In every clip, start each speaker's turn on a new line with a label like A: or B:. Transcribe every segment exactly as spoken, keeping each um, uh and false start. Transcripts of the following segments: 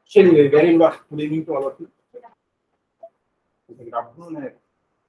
A: चलिए, very good evening to all of you. Good afternoon है।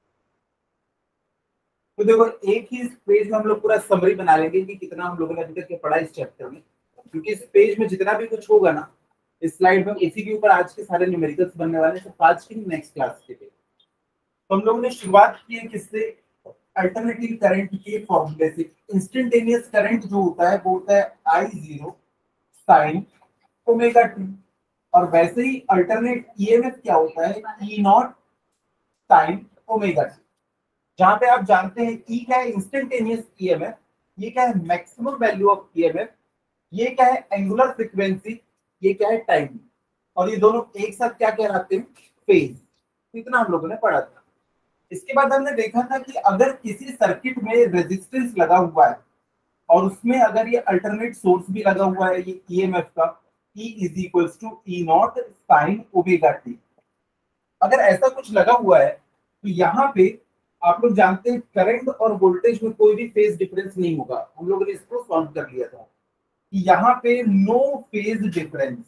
A: तो देखो, एक ही पेज में हम लोग पूरा समरी बना लेंगे कि कितना हम लोगों ने अभी तक पढ़ा इस चैप्टर में, क्योंकि इस पेज में जितना भी कुछ होगा ना, इस स्लाइड में इसी के ऊपर आज के सारे न्यूमेरिकल्स बनने वाले हैं, आज की नेक्स्ट क्लास के लिए। तो हम लोगों ने शुरुआत की है किससे? अल्टरनेटिव करंट के फॉर्मूले से। इंस्टेंटेनियस करंट जो होता है वो होता है I zero sine omega T, और वैसे ही अल्टरनेट ईएमएफ क्या होता है? E not sine omega T. जहां पे आप जानते हैं ई क्या है? Instantaneous EMF. ये क्या है? Maximum value of EMF. ये क्या है? Angular frequency. ये क्या है? टाइम। और ये दोनों एक साथ क्या कहलाते हैं? फेज। इतना हम लोगों ने पढ़ा था। इसके बाद हमने देखा था कि अगर किसी सर्किट में रेजिस्टेंस लगा हुआ है और उसमें अगर ये अल्टरनेट सोर्स भी लगा हुआ है, ये ईएमएफ का, E is equals to E not sine omega T. अगर ऐसा कुछ लगा हुआ है तो यहाँ पे आप लोग जानते हैं करंट और वोल्टेज में कोई भी फेज डिफरेंस नहीं होगा। हम लोगों ने इसको सॉल्व कर लिया था कि यहाँ पे no phase difference,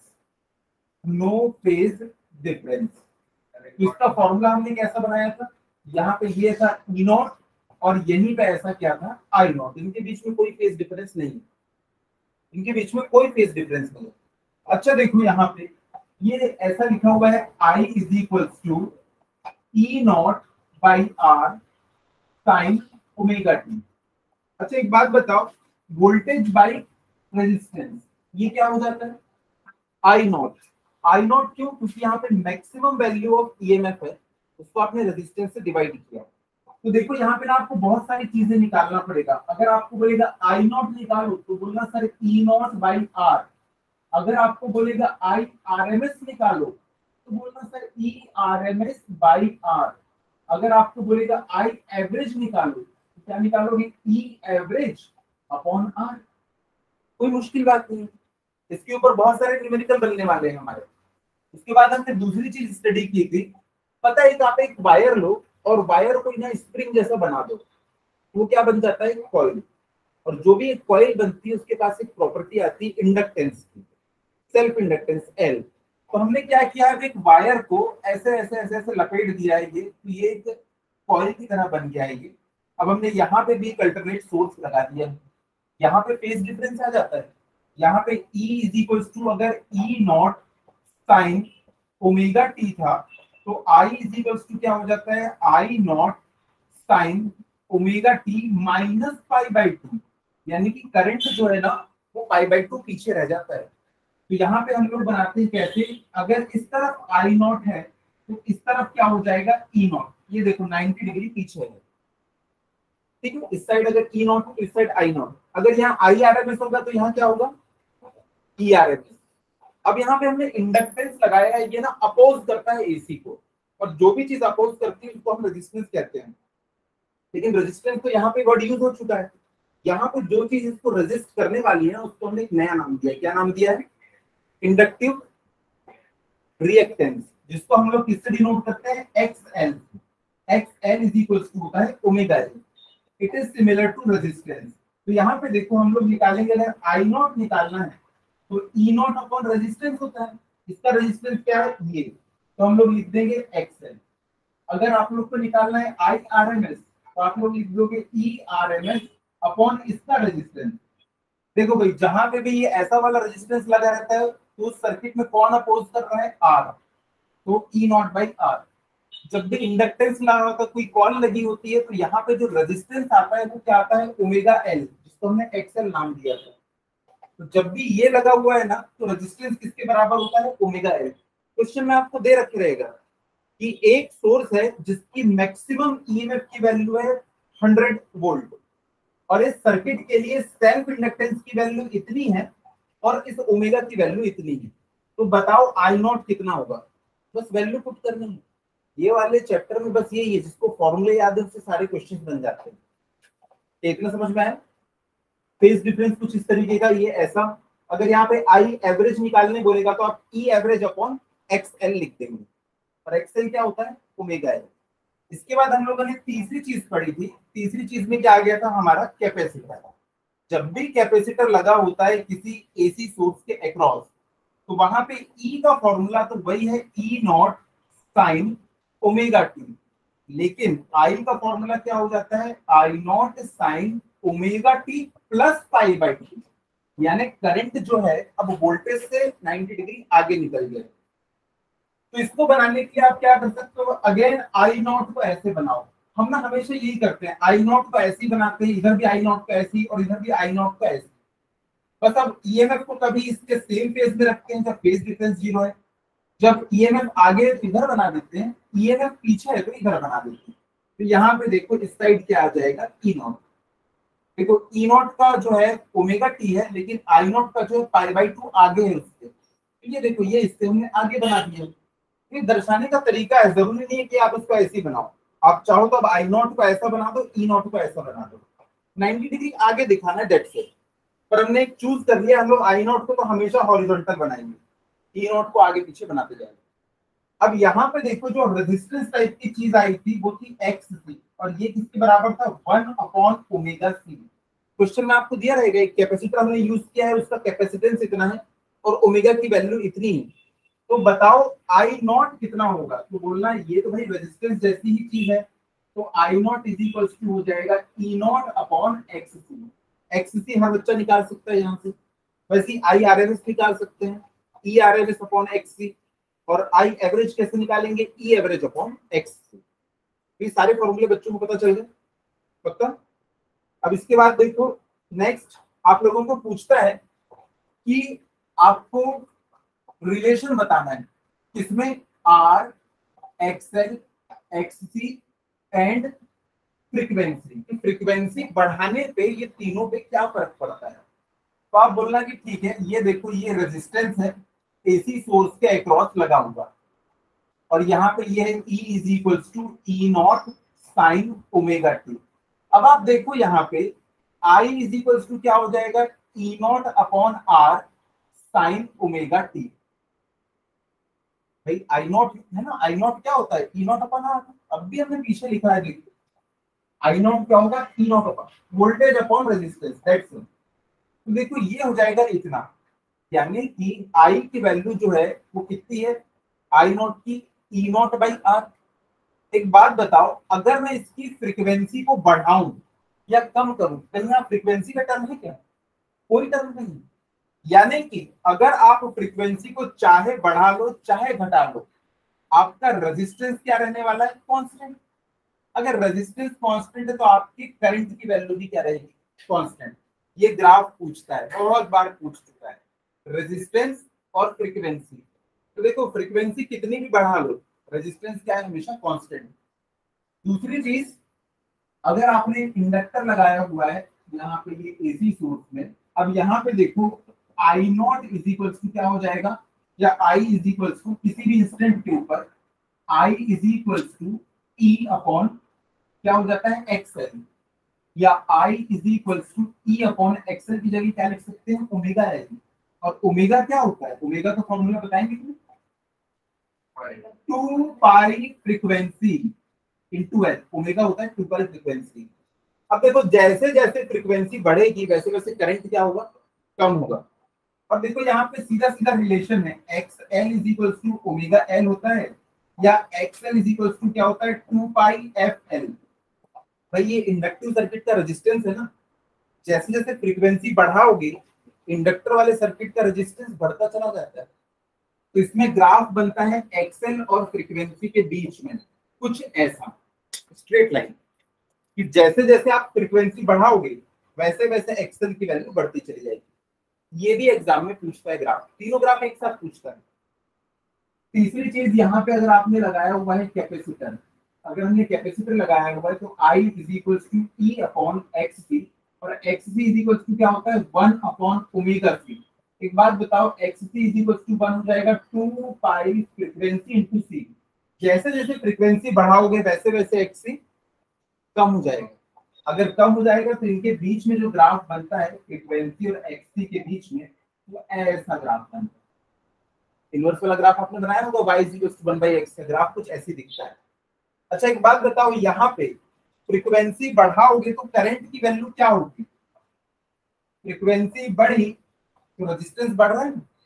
A: no phase difference. तो इसका फॉर्मूला हमने कैसा बनाया था? यहाँ पे ये था ई नॉट और यहीं पे ऐसा क्या था? I naught. इनके बीच में कोई फेज डिफरेंस नहीं है, इनके बीच में कोई फेज डिफरेंस नहीं है। अच्छा देखो, यहाँ पे ये ऐसा लिखा हुआ है I is equal to E naught by R sine omega T. अच्छा एक बात बताओ, वोल्टेज बाई रेजिस्टेंस ये क्या हो जाता है? I naught. आई नॉट क्यों? क्योंकि यहाँ पे मैक्सिमम वैल्यू ऑफ ईएमएफ है, उसको आपने रेजिस्टेंस से डिवाइड किया। तो देखो यहाँ पे ना आपको बहुत सारी चीजें निकालना पड़ेगा। अगर आपको बोलेगा आई नॉट निकालो तो बोलना sir E naught by R. अगर आपको बोलेगा आई आर एम एस निकालो तो बोलना sir E R M S by R. अगर आपको बोलेगा आई एवरेज निकालो तो क्या निकालोगे? E average upon R. कोई मुश्किल बात नहीं, इसके ऊपर बहुत सारे न्यूमेरिकल बनने वाले हैं हमारे। इसके बाद हमने दूसरी चीज स्टडी की थी, पता है, तो आप एक वायर लो और वायर को ना स्प्रिंग जैसा बना दो, वो क्या बन जाता है? कॉइल। और जो भी एक कॉइल बनती है उसके पास एक प्रॉपर्टी आती है इंडक्टेंस की, सेल्फ इंडक्टेंस एल। तो हमने क्या किया है? एक वायर को ऐसे ऐसे ऐसे ऐसे लपेट दिया है, ये तो ये एक कॉइल की तरह बन गया है ये। अब हमने यहाँ पे भी एक अल्टरनेट सोर्स लगा दिया, यहाँ पे फेज डिफरेंस आ जाता है। यहाँ पे E इज इक्वल टू, अगर E not sine omega T था तो I इज इक्वल टू क्या हो जाता है? I naught sine omega T minus pi by two. यानी कि करंट जो है ना वो पाई बाई टू पीछे रह जाता है। तो यहाँ पे हम लोग बनाते हैं कैसे? अगर इस तरफ आई नॉट है तो इस तरफ क्या हो जाएगा? E naught. ये देखो नाइंटी डिग्री पीछे है, ठीक है। इस साइड अगर ई नॉट हो तो इस साइड आई नॉट। अगर यहाँ आई आर एम एस होगा तो यहाँ क्या होगा? E R M S. अब यहाँ पे हमने इंडक्टेंस लगाया है, ये ना अपोज करता है एसी को, और जो भी चीज अपोज करती है उसको हम रेजिस्टेंस कहते हैं। लेकिन रेजिस्टेंस तो यहाँ पे वर्ड यूज हो चुका है। यहाँ पे जो चीज इसको रेजिस्ट करने वाली है उसको हमने एक नया नाम दिया है। क्या नाम दिया है? इंडक्टिव रिएक्टेंस, जिसको हम लोग किससे डिनोट करते हैं? XL. XL is equal to होता है omega L. It is similar to resistance. तो यहाँ पे देखो हम लोग निकालेंगे, अगर आई नॉट निकालना है तो ई नॉट अपॉन रेजिस्टेंस होता है। इसका रेजिस्टेंस क्या है? ये। तो हम लोग लिख देंगे एक्सएल। अगर आप लोग को निकालना है आई आर एम एस तो आप लोग लिख दोगे E R M S upon इसका रेजिस्टेंस। देखो भाई, जहां पे भी ये ऐसा वाला रेजिस्टेंस लगा रहता है तो उस सर्किट में कौन अपोज कर रहा है? आर। तो ई नॉट बाई आर। जब भी इंडक्टेंस लगा होता है, कोई कॉल लगी होती है, तो यहाँ पे जो रेजिस्टेंस आता है वो क्या आता है? ओमेगा एल, जिसको हमने एक्सएल नाम दिया था। तो जब भी ये लगा हुआ है ना तो रेजिस्टेंस किसके बराबर होता है? Omega L. क्वेश्चन में आपको दे रखे रहेगा कि एक सोर्स है जिसकी मैक्सिमम ईएमएफ की वैल्यू है हंड्रेड वोल्ट, और इस सर्किट के लिए सेल्फ इंडक्टेंस की वैल्यू इतनी है और इस ओमेगा की वैल्यू इतनी है। तो बताओ आई नॉट कितना होगा? बस वैल्यू पुट करनी है। ये वाले चैप्टर में बस यही है, जिसको फॉर्मूले याद है उससे सारे क्वेश्चन बन जाते हैं। इतना समझ में आया? फेज डिफरेंस कुछ इस तरीके का, ये ऐसा। अगर यहाँ पे आई एवरेज निकालने बोलेगा तो आप ई एवरेज अपॉन एक्सएल लिख देंगे, और एक्सएल क्या होता है? Omega L. इसके बाद हम लोगों ने तीसरी चीज पढ़ी थी। तीसरी चीज में क्या आ गया था हमारा? कैपेसिटर। जब भी कैपेसिटर लगा होता है किसी एसी सोर्स के अक्रॉस तो वहां पे ई का फॉर्मूला तो वही है E not sine omega T, लेकिन आई का फॉर्मूला क्या हो जाता है I naught sine omega T plus pi by T, यानी करंट जो है अब वोल्टेज से नाइंटी डिग्री आगे निकल गया। तो इसको बनाने के लिए आप क्या कर सकते हो, अगेन आई नॉट को ऐसे बनाओ। हम ना हमेशा यही करते हैं, आई नॉट को ऐसे ही बनाते हैं, इधर भी आई नॉट को ऐसे ही और इधर भी आई नॉट को ऐसे। बस अब ईएमएफ को कभी इसके सेम फेज में रखते हैं जब फेज डिफरेंस जीरो है, जब ईएमएफ आगे है तो इधर बना देते हैं, ईएमएफ पीछे है तो इधर बना देते हैं। तो यहाँ पे देखो इस साइड क्या आ जाएगा ई नॉट। देखो ई नॉट का जो है ओमेगा टी है, लेकिन आई नॉट का जो है पाई बाई टू आगे है उससे। तो ये देखो ये इससे हमने आगे बना दिया। ये दर्शाने का तरीका है, जरूरी नहीं है कि आप उसको ऐसे ही बनाओ। आप चाहो तो अब आई नॉट को ऐसा बना दो, ई नॉट को ऐसा बना दो, नाइंटी डिग्री आगे दिखाना डेट से। पर हमने एक चूज कर लिया, हम लोग आई नॉट को तो हमेशा हॉरिजॉन्टल बनाएंगे, ई नॉट को आगे पीछे बनाते जाएंगे। अब यहाँ पे देखो जो रेजिस्टेंस टाइप की चीज आई थी वो थी एक्स सी, और ये किसके बराबर था one upon omega C. Question में आपको दिया रहेगा एक कैपेसिटर हमने यूज किया है, उसका कैपेसिटेंस इतना है और ओमेगा की वैल्यू इतनी है, तो बताओ आई नॉट कितना होगा। तो बोलना ये तो भाई रेजिस्टेंस जैसी ही चीज है, तो I naught is equal to हो जाएगा E naught upon X C. X C हर बच्चा निकाल सकता है यहाँ से, वैसे आई आर एम एस निकाल सकते हैं, E R M S upon X C. और आई एवरेज कैसे निकालेंगे, E average upon X C. ये सारे फॉर्मूले बच्चों को पता चल गए पक्का। अब इसके बाद देखो नेक्स्ट आप लोगों को पूछता है कि आपको रिलेशन बताना है किसमें, R XL XC and frequency. Frequency बढ़ाने पे ये तीनों पे क्या फर्क पड़ता है। तो आप बोलना कि ठीक है ये देखो ये रेजिस्टेंस है एसी सोर्स के अक्रॉस लगा हुआ, और यहाँ पे ये है E is equals to E not sine omega T. अब आप देखो यहाँ पे I इज इक्वल्स टू क्या हो जाएगा E naught upon R sine omega T. भाई आई नॉट है ना, आई नॉट क्या होता है ई नॉट अपॉन आर, अब भी हमने पीछे लिखा है देखिए आई नॉट क्या होगा E naught upon voltage upon resistance, that's it. तो देखो ये हो जाएगा इतना, यानी कि I की वैल्यू जो है वो कितनी है आई नॉट की ई नॉट बाई आर। एक बात बताओ, अगर मैं इसकी फ्रीक्वेंसी को बढ़ाऊं या कम करूं, कहीं यहाँ फ्रीक्वेंसी का टर्म है क्या, कोई टर्म नहीं। यानी कि अगर आप फ्रीक्वेंसी को चाहे बढ़ा लो चाहे घटा लो, आपका रेजिस्टेंस क्या रहने वाला है कांस्टेंट। अगर रेजिस्टेंस कांस्टेंट है तो आपकी करंट की वैल्यू भी क्या रहेगी कांस्टेंट। ये ग्राफ पूछता है, बहुत बार पूछ चुका है, रेजिस्टेंस और फ्रीक्वेंसी। तो देखो फ्रीक्वेंसी कितनी भी बढ़ा लो, रेजिस्टेंस क्या है हमेशा कांस्टेंट। दूसरी चीज, अगर आपने इंडक्टर लगाया हुआ है यहाँ पे ये एसी सोर्स में, अब यहाँ पे देखो I naught is equals to क्या हो जाएगा, या आई इज इक्वल्स टू किसी भी इंस्टेंट के ऊपर I is equals to E upon क्या हो जाता है एक्सएल, या I is equals to E upon XL की जगह क्या लिख सकते हैं ओमेगा एल। और ओमेगा क्या होता है, ओमेगा का फॉर्मूला बताएंगे two pi frequency into L. Omega होता है टू पाई फ्रीक्वेंसी। अब देखो जैसे जैसे फ्रीक्वेंसी बढ़ेगी वैसे वैसे करंट क्या होगा कम होगा। और देखो यहाँ पे सीधा सीधा रिलेशन है, X L is equals to omega L होता है, या X L is equals to क्या होता है टू पाई एफ एल। भाई ये इंडक्टिव सर्किट का रेजिस्टेंस है ना, जैसे जैसे फ्रीक्वेंसी बढ़ाओगे इंडक्टर वाले सर्किट का रेजिस्टेंस बढ़ता चला जाता है। तो इसमें ग्राफ बनता है एक्सएल और फ्रीक्वेंसी के बीच में कुछ ऐसा स्ट्रेट लाइन, कि जैसे जैसे आप फ्रीक्वेंसी बढ़ाओगे वैसे वैसे एक्सएल की वैल्यू बढ़ती चली जाएगी। ये भी एग्जाम में पूछता है ग्राफ, तीनों ग्राफ एक साथ पूछता है। तीसरी चीज यहाँ पे अगर आपने लगाया हुआ है कैपेसिटर, अगर हमने कैपेसिटर लगाया हुआ है तो I is equals to E upon X C, और X C is equals to क्या होता है वन अपॉन ओमेगा सी। एक बात बताओ X C is equals to one हो जाएगा two pi frequency into C. जैसे जैसे फ्रीक्वेंसी बढ़ाओगे वैसे वैसे एक्स सी कम हो जाएगा। अगर कम हो जाएगा तो इनके बीच में जो ग्राफ बनता है फ्रीक्वेंसी और एक्स सी के बीच में, वो ऐसा ग्राफ बनता है। इनवर्स वाला ग्राफ आपने बनाया होगा y is equals to one by X का ग्राफ कुछ ऐसे दिखता है। अच्छा एक बात बताओ, यहाँ पे फ्रीक्वेंसी बढ़ाओगे तो करंट की वैल्यू क्या होगी, फ्रीक्वेंसी बढ़ी तो रेजिस्टेंस बढ़ रहा है,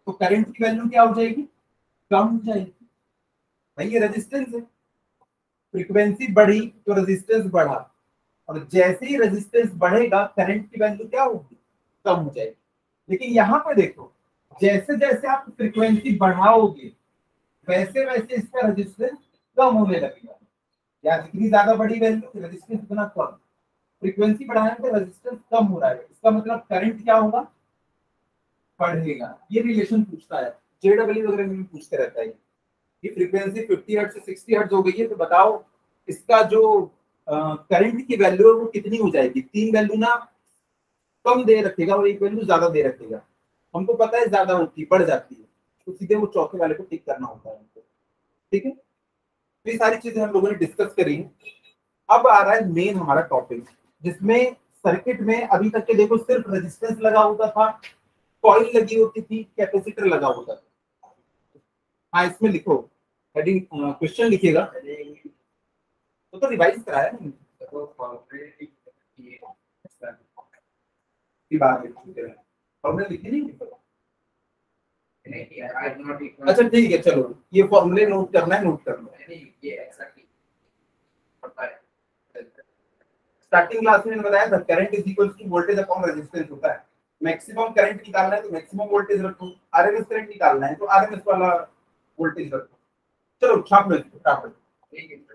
A: तो करंट की वैल्यू क्या हो जाएगी, कम हो जाएगी। भाई ये रेजिस्टेंस है, फ्रीक्वेंसी बढ़ी तो रेजिस्टेंस बढ़ा, और जैसे ही रेजिस्टेंस बढ़ेगा करंट की वैल्यू क्या होगी, कम हो जाएगी। लेकिन यहाँ पे देखो, जैसे जैसे आप फ्रीक्वेंसी बढ़ाओगे वैसे वैसे इसका रेजिस्टेंस कम होने लगेगा। या जितनी ज्यादा बड़ी वैल्यू रेजिस्टेंस उतना कम, फ्रीक्वेंसी बढ़ाने पे रेजिस्टेंस कम हो रहा है, इसका मतलब करंट क्या होगा, बढ़ेगा। ये रिलेशन पूछता है, जेडब्ल्यू वगैरह में पूछते रहता है कि फ्रीक्वेंसी फिफ्टी हर्ट्ज से सिक्सटी हर्ट्ज हो गई है, तो बताओ इसका जो करंट की वैल्यू है वो कितनी हो जाएगी। तीन वैल्यू ना कम दे रखेगा और एक वैल्यू ज्यादा दे रखेगा। हमको पता है ज्यादा होती है, बढ़ जाती है, तो सीधे वो चौथे वाले को टिक करना होता है हमको। ठीक है, तो ये सारी चीजें हम लोगों ने डिस्कस करी। अब आ रहा है मेन हमारा टॉपिक, जिसमें सर्किट में अभी तक के देखो सिर्फ रेजिस्टेंस लगा होता था, कॉइल लगी होती थी, कैपेसिटर लगा होता था। हाँ इसमें लिखो, हेडिंग क्वेश्चन लिखिएगा तो, तो रिवाइज कराया नहीं फॉर्मूले लिखे नहीं। अच्छा ठीक है, चलो ये फॉर्मूले नोट करना है, नोट करना है। स्टार्टिंग क्लास में बताया था current is equal to voltage upon resistance होता है। मैक्सिमम करंट निकालना है तो मैक्सिमम वोल्टेज रखो, आरएमएस करंट निकालना है तो आरएमएस वाला वोल्टेज रखो। चलो छाप लो इसको, छाप लो। ठीक है,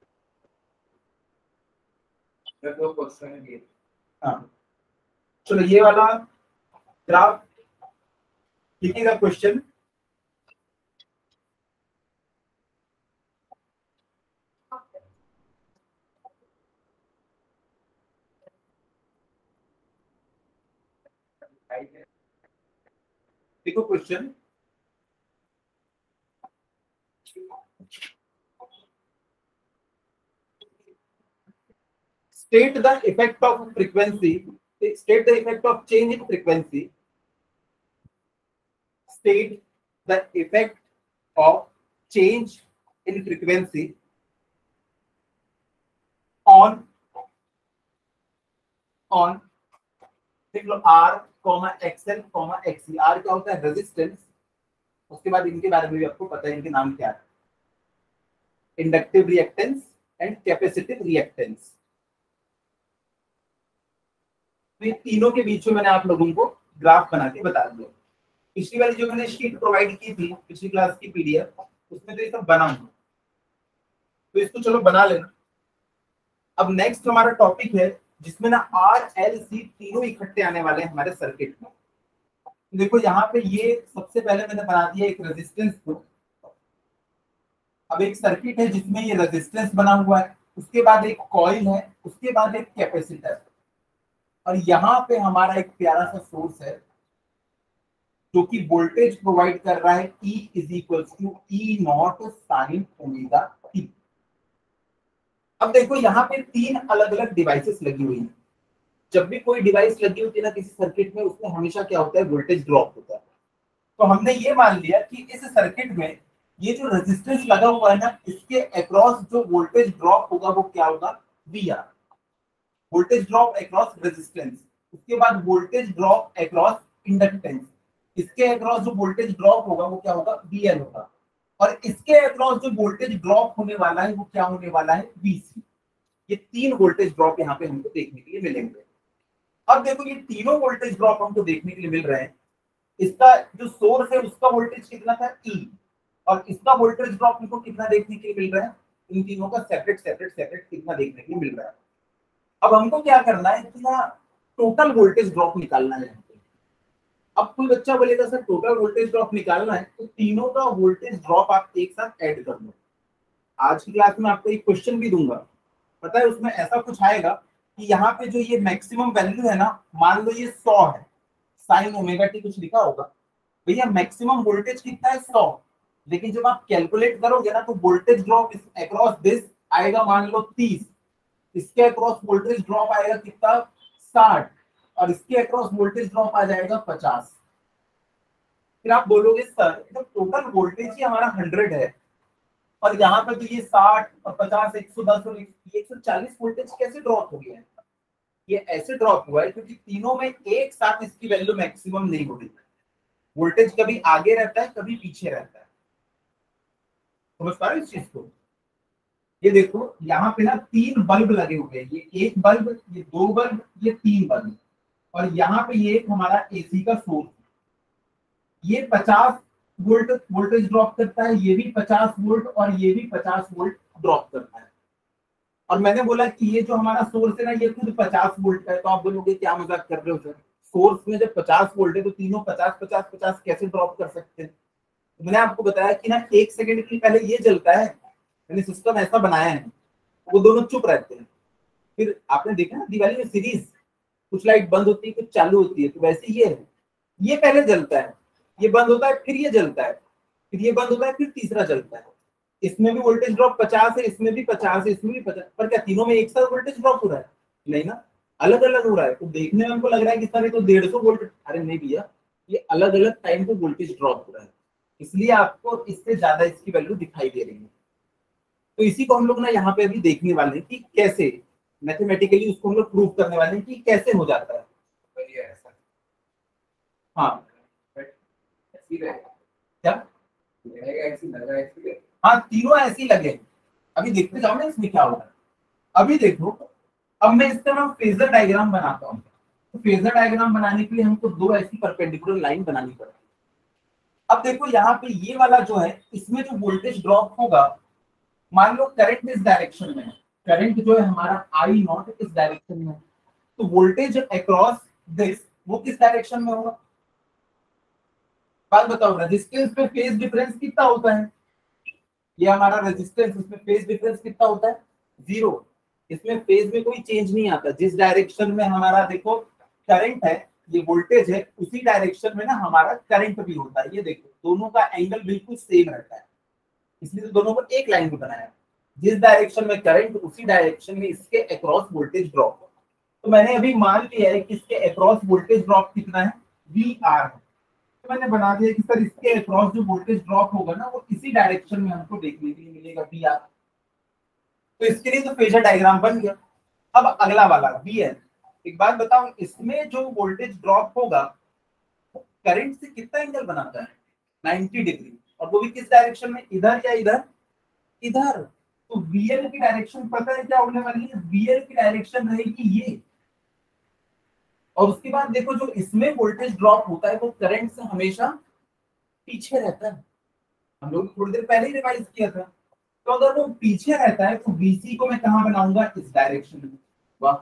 A: दो क्वेश्चन है। हाँ चलो ये वाला ग्राफ लिखिएगा क्वेश्चन। देखो question, state the effect of frequency, state the effect of change in frequency, state the effect of change in frequency on on देख लो R, एक्सएल, एक्सी। R क्या होता है, रेजिस्टेंस। उसके बाद इनके बारे में भी आपको पता है, इनके नाम क्या है, inductive reactance and capacitive reactance. तो ये तीनों के बीच में मैंने आप लोगों को ग्राफ बना के बता दिया। पिछली वाली जो मैंने शीट प्रोवाइड की थी, पिछली क्लास की पीडीएफ, उसमें तो ये सब बना हुआ, तो इसको चलो बना लेना। अब नेक्स्ट हमारा टॉपिक है जिसमें ना आर एल सी तीनों इकट्ठे आने वाले हैं हमारे सर्किट में। देखो यहाँ पे ये सबसे पहले मैंने बना दिया एक रेजिस्टेंस को। अब एक सर्किट है जिसमें ये रेजिस्टेंस बना हुआ है, उसके बाद एक कॉइल है, उसके बाद एक कैपेसिटर, और यहाँ पे हमारा एक प्यारा सा सोर्स है जो कि वोल्टेज प्रोवाइड कर रहा है E is equal to E not sine omega T. अब देखो यहाँ पे तीन अलग अलग डिवाइसेस लगी हुई हैं। जब भी कोई डिवाइस लगी होती है ना किसी सर्किट में, उसमें हमेशा क्या होता है, वोल्टेज ड्रॉप होता है। तो हमने ये मान लिया कि इस सर्किट में ये जो रेजिस्टेंस लगा हुआ है ना, इसके अक्रॉस जो वोल्टेज ड्रॉप होगा वो क्या होगा, V R, voltage drop across resistance. उसके बाद वोल्टेज ड्रॉप अक्रॉस इंडक्टेंस, इसके अक्रॉस जो वोल्टेज ड्रॉप होगा वो क्या होगा, वी एल होगा, और इसके अक्रॉस जो वोल्टेज ड्रॉप होने वाला है वो क्या होने वाला है, वी सी। ये तीन वोल्टेज ड्रॉप यहाँ पे हमको देखने के लिए मिलेंगे। अब देखो ये तीनों वोल्टेज ड्रॉप हमको देखने के लिए मिल रहे हैं। इसका जो सोर्स है उसका वोल्टेज कितना था, ई, और इसका वोल्टेज ड्रॉप हमको कितना देखने के लिए मिल रहा है, इन तीनों का सेपरेट सेपरेट सेपरेट कितना देखने के लिए मिल रहा है। अब हमको क्या करना है, इतना टोटल वोल्टेज ड्रॉप निकालना है। अब कोई बच्चा बोलेगा सर टोटल वोल्टेज ड्रॉप निकालना है, तो तीनों का वोल्टेज ड्रॉप आप एक साथ ऐड कर लो। आज की क्लास में आपको एक क्वेश्चन भी दूंगा, पता है उसमें ऐसा कुछ आएगा कि यहाँ पे जो ये मैक्सिमम वैल्यू है ना, मान लो ये सौ है, साइन ओमेगा टी कुछ लिखा होगा, भैया मैक्सिमम वोल्टेज कितना है, सौ। लेकिन जब आप कैलकुलेट करोगे ना तो वोल्टेज ड्रॉप अक्रॉस दिस आएगा मान लो तीस, इसके अक्रॉस वोल्टेज ड्रॉप आएगा कितना, साठ, और इसके अक्रॉस वोल्टेज ड्रॉप आ जाएगा पचास। फिर आप बोलोगे सर तो टोटल वोल्टेज ही हमारा हंड्रेड है, और यहाँ पे तो ये साठ और पचास, एक सौ दस और एक सौ चालीस वोल्टेज कैसे ड्रॉप हो गया है। ये ऐसे ड्रॉप हुआ है क्योंकि तीनों में एक साथ इसकी वैल्यू मैक्सिमम नहीं हो रही। वोल्टेज कभी आगे रहता है, कभी पीछे रहता है। समझ पा रहे हो इस चीज को? ये देखो यहाँ पे ना तीन बल्ब लगे हुए हैं, ये एक बल्ब, ये दो बल्ब, ये तीन बल्ब, और यहाँ पे ये एक हमारा एसी का सोर्स। ये पचास वोल्ट वोल्टेज ड्रॉप करता है, ये भी पचास वोल्ट और ये भी पचास वोल्ट ड्रॉप करता है। और मैंने बोला कि ये जो हमारा सोर्स है ना, ये खुद पचास वोल्ट का है। तो आप बोलोगे क्या मजाक कर रहे हो सर, सोर्स में जब पचास वोल्ट है तो तीनों पचास पचास पचास कैसे ड्रॉप कर सकते हैं? तो मैंने आपको बताया कि ना एक सेकंड के पहले ये जलता है, मैंने सिस्टम ऐसा बनाया है, वो दोनों चुप रहते हैं। फिर आपने देखा ना दिवाली में सीरीज, कुछ लाइट बंद होती है, कुछ चालू होती है, तो वैसे ये है, ये पहले जलता है, ये बंद होता है, फिर ये जलता है, फिर ये बंद होता है, फिर तीसरा जलता है। इसमें भी वोल्टेज ड्रॉप पचास है, इसमें भी पचास है, इसमें भी पचास, पर क्या तीनों में एक साथ वोल्टेज ड्रॉप हो रहा है? नहीं ना, अलग अलग हो रहा है। तो देखने में हमको लग रहा है कि सर ये तो डेढ़ सौ वोल्ट, अरे नहीं भैया, ये अलग अलग टाइम पे वोल्टेज ड्रॉप हो रहा है, इसलिए आपको इससे ज्यादा इसकी वैल्यू दिखाई दे रही है। तो इसी को हम लोग ना यहाँ पे अभी देखने वाले हैं कि कैसे मैथमेटिकली उसको हम लोग प्रूव करने वाले हैं कि कैसे हो जाता है। हाँ क्या, हाँ तीनों ऐसे ही लगे। अभी देखते जाओ ना इसमें क्या होगा। अभी देखो, अब मैं इसका ना फेजर डायग्राम बनाता हूँ। तो फेजर डायग्राम बनाने के लिए हमको दो ऐसी परपेंडिकुलर लाइन बनानी पड़ेगी। अब देखो यहाँ पे ये वाला जो है, इसमें जो वोल्टेज ड्रॉप होगा, मान लो करंट इस डायरेक्शन में है, करंट जो है हमारा आई नॉट इस डायरेक्शन में है, तो वोल्टेज अक्रॉस दिस वो किस डायरेक्शन में होगा? बात बताओ, रेजिस्टेंस पे फेज डिफरेंस कितना होता है? ये हमारा रेजिस्टेंस, इसमें फेज डिफरेंस कितना होता है? जीरो। इसमें फेज में कोई चेंज नहीं आता, जिस डायरेक्शन में हमारा देखो करंट है, ये वोल्टेज है, उसी डायरेक्शन में ना हमारा करंट भी होता है। ये देखो दोनों का एंगल बिल्कुल सेम रहता है, इसलिए तो दोनों को एक लाइन में बनाया। जिस डायरेक्शन में करंट, उसी डायरेक्शन में इसके अक्रॉस वोल्टेज ड्रॉप हो। तो मैंने अभी मान लिया है कि इसके अक्रॉस वोल्टेज ड्रॉप कितना है, वी आर है। तो मैंने बना दिया कि सर इसके अक्रॉस जो वोल्टेज ड्रॉप होगा ना, वो इसी डायरेक्शन में हमको देखने के लिए मिलेगा, वी आर। तो इसके लिए तो फेजर डायग्राम बन गया। अब अगला वाला वी एन। एक बात बताओ, इसमें जो वोल्टेज ड्रॉप होगा करंट से कितना एंगल बनाता है? नाइंटी डिग्री, और वो भी किस डायरेक्शन में, इधर या इधर? इधर। तो वीएल की डायरेक्शन पता है क्या होने वाली है? वीएल की डायरेक्शन रहेगी ये। और उसके बाद देखो जो इसमें वोल्टेज ड्रॉप होता है वो करंट से हमेशा पीछे रहता है। हम लोग थोड़ी देर पहले ही रिवाइज किया था। तो अगर वो पीछे रहता है तो वीसी को मैं कहां बनाऊंगा? इस डायरेक्शन में। वाह,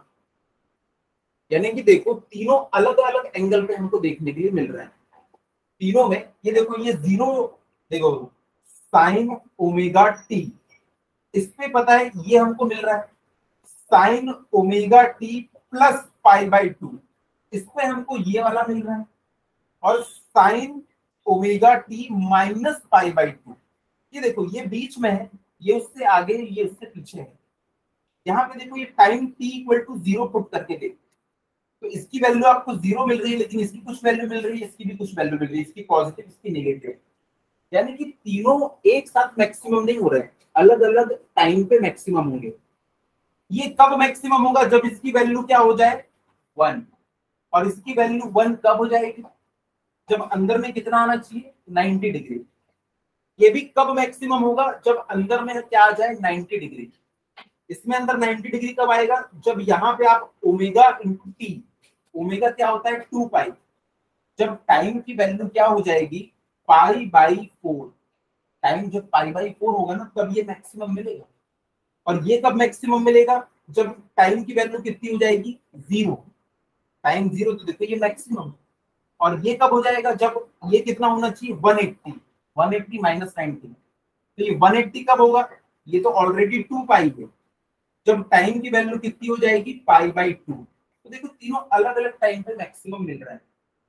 A: यानी कि देखो तीनों अलग अलग एंगल पे हमको देखने के लिए मिल रहा है। तीनों में ये देखो, ये जीरो, देखो साइन ओमेगा टी, इस पे पता है ये हमको मिल रहा है sine omega T plus pi by two, इसमें हमको ये वाला मिल रहा है, और sine omega T minus pi by two, ये देखो ये बीच में है, ये उससे आगे, ये उससे पीछे है। यहाँ पे देखो ये time T equal to zero put करके देखो, तो इसकी वैल्यू आपको जीरो मिल रही है, लेकिन इसकी कुछ वैल्यू मिल रही है, इसकी भी कुछ वैल्यू मिल रही है, इसकी पॉजिटिव, इसकी नेगेटिव। यानी कि तीनों एक साथ मैक्सिमम नहीं हो रहे हैं, अलग अलग टाइम पे मैक्सिमम होंगे। ये कब मैक्सिमम होगा? जब इसकी वैल्यू क्या हो जाए? वन। और इसकी वैल्यू वन कब हो जाएगी? जब अंदर में कितना आना चाहिए? Ninety degree. ये भी कब मैक्सिमम होगा? जब अंदर में क्या आ जाए? Ninety degree. इसमें अंदर नाइंटी डिग्री कब आएगा? जब यहाँ पे आप ओमेगा इंटू टी, ओमेगा क्या होता है? टू पाई, जब टाइम की वैल्यू क्या हो जाएगी? Pi by four. टाइम जब पाई बाई फोर होगा ना, तब ये मैक्सिमम मिलेगा। और ये कब मैक्सिमम मिलेगा? जब टाइम की वैल्यू कितनी हो जाएगी? जीरो। टाइम जीरो, तो देखो ये मैक्सिमम। और ये कब हो जाएगा? जब ये कितना होना चाहिए? One eighty. One eighty minus ninety, तो ये वन एट्टी कब होगा? ये तो ऑलरेडी टू पाई है, जब टाइम की वैल्यू कितनी हो जाएगी? Pi by two. तो देखो तीनों अलग अलग टाइम पे मैक्सिमम मिल रहा है।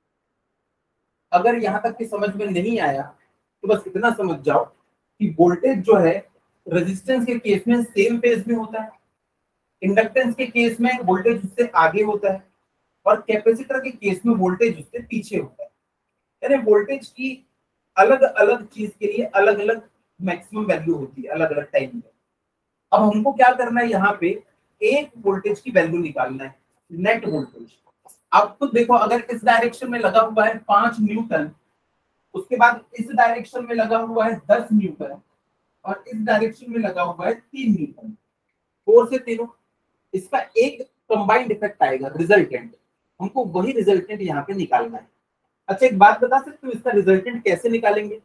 A: अगर यहां तक की समझ में नहीं आया तो बस इतना समझ जाओ कि वोल्टेज जो है रेजिस्टेंस के केस में सेम फेज में होता है, इंडक्टेंस के केस में वोल्टेज उससे आगे होता है, और कैपेसिटर के केस में वोल्टेज उससे पीछे होता है। यानी वोल्टेज की अलग अलग चीज के लिए अलग अलग मैक्सिमम वैल्यू होती है, अलग अलग टाइम में। अब हमको क्या करना है? यहाँ पे एक वोल्टेज की वैल्यू निकालना है, नेट वोल्टेज। आप खुद देखो, अगर इस डायरेक्शन में लगा हुआ है पांच न्यूटन, उसके बाद इस डायरेक्शन में लगा हुआ है दस न्यूटन और इस डायरेक्शन में लगा हुआ है तीन न्यूटन, फोर से तीनों, इसका एक कंबाइंड इफेक्ट आएगा रिजल्टेंट, हमको वही रिजल्टेंट यहाँ पे निकालना है। अच्छा एक बात बता सकते हो इसका रिजल्टेंट कैसे निकालेंगे?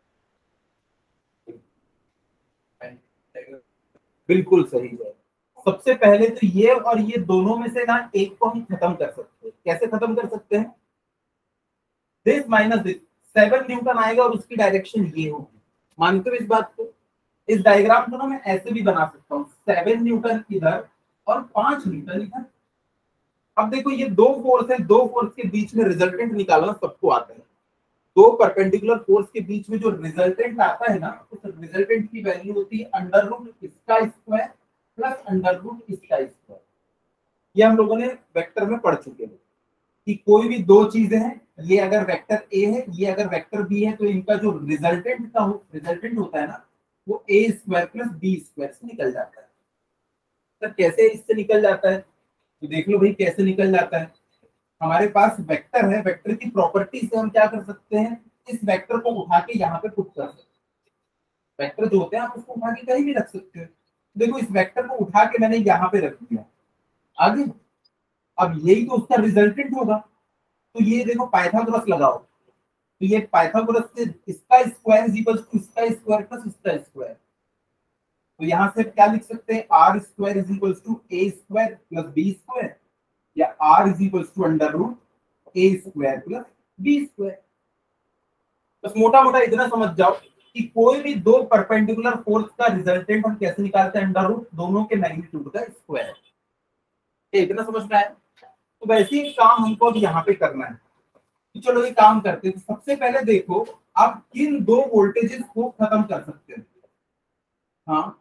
A: बिल्कुल सही है। सबसे पहले तो ये और ये दोनों में से ना एक को हम खत्म कर सकते हैं। कैसे खत्म कर सकते हैं? This minus this, seven newton आएगा और उसकी डायरेक्शन ये होगी। मानते हो इस बात को? इस डायग्राम को ना मैं ऐसे भी बना सकता हूँ, सेवन न्यूटन इधर और पांच न्यूटन इधर। अब देखो ये दो फोर्स है, दो फोर्स के बीच में रिजल्टेंट निकालना सबको आता है। दो परपेंडिकुलर फोर्स के बीच में जो रिजल्टेंट आता है ना, उस रिजल्टेंट की वैल्यू होती है अंडर रूट इसका स्क्वायर प्लस अंडर रूट इसका स्क्वायर। ये हम लोगों ने वेक्टर में पढ़ चुके हैं कि कोई भी दो चीजें हैं, ये अगर वेक्टर ए है, ये अगर वेक्टर बी है, तो इनका जो रिजल्टेंट का हो, रिजल्टेंट होता है ना, वो A square plus B square से निकल जाता है। तो कैसे इससे निकल जाता है? तो देख लो भाई कैसे निकल जाता है। हमारे पास वेक्टर है, वेक्टर की प्रॉपर्टी से हम क्या कर सकते हैं, इस वेक्टर को उठा के यहाँ पे पुट कर सकते हैं। वेक्टर जो होते हैं आप उसको उठा के कहीं भी रख सकते हो। देखो इस वेक्टर को उठा के मैंने यहाँ पे रख दिया आगे, अब यही तो उसका रिजल्टेंट होगा। तो ये देखो पाइथागोरस लगाओ, तो ये पाइथागोरस से इसका स्क्वायर इज इक्वल टू इसका स्क्वायर प्लस इसका स्क्वायर। तो यहाँ से क्या लिख सकते हैं, R square is equal to A square plus B square, या R is equal to under root A square plus B square. बस मोटा मोटा इतना समझ जाओ कि कोई भी दो परपेंडिकुलर फोर्स का रिजल्टेंट हम कैसे निकालते हैं, अंडर रूट दोनों के मैग्नीट्यूड का स्क्वायर। इतना समझ में आया? तो वैसे ही काम हमको अब यहाँ पे करना है। तो चलो ये काम करते हैं। तो सबसे पहले देखो आप किन दो वोल्टेजेस को खत्म कर सकते हैं। हाँ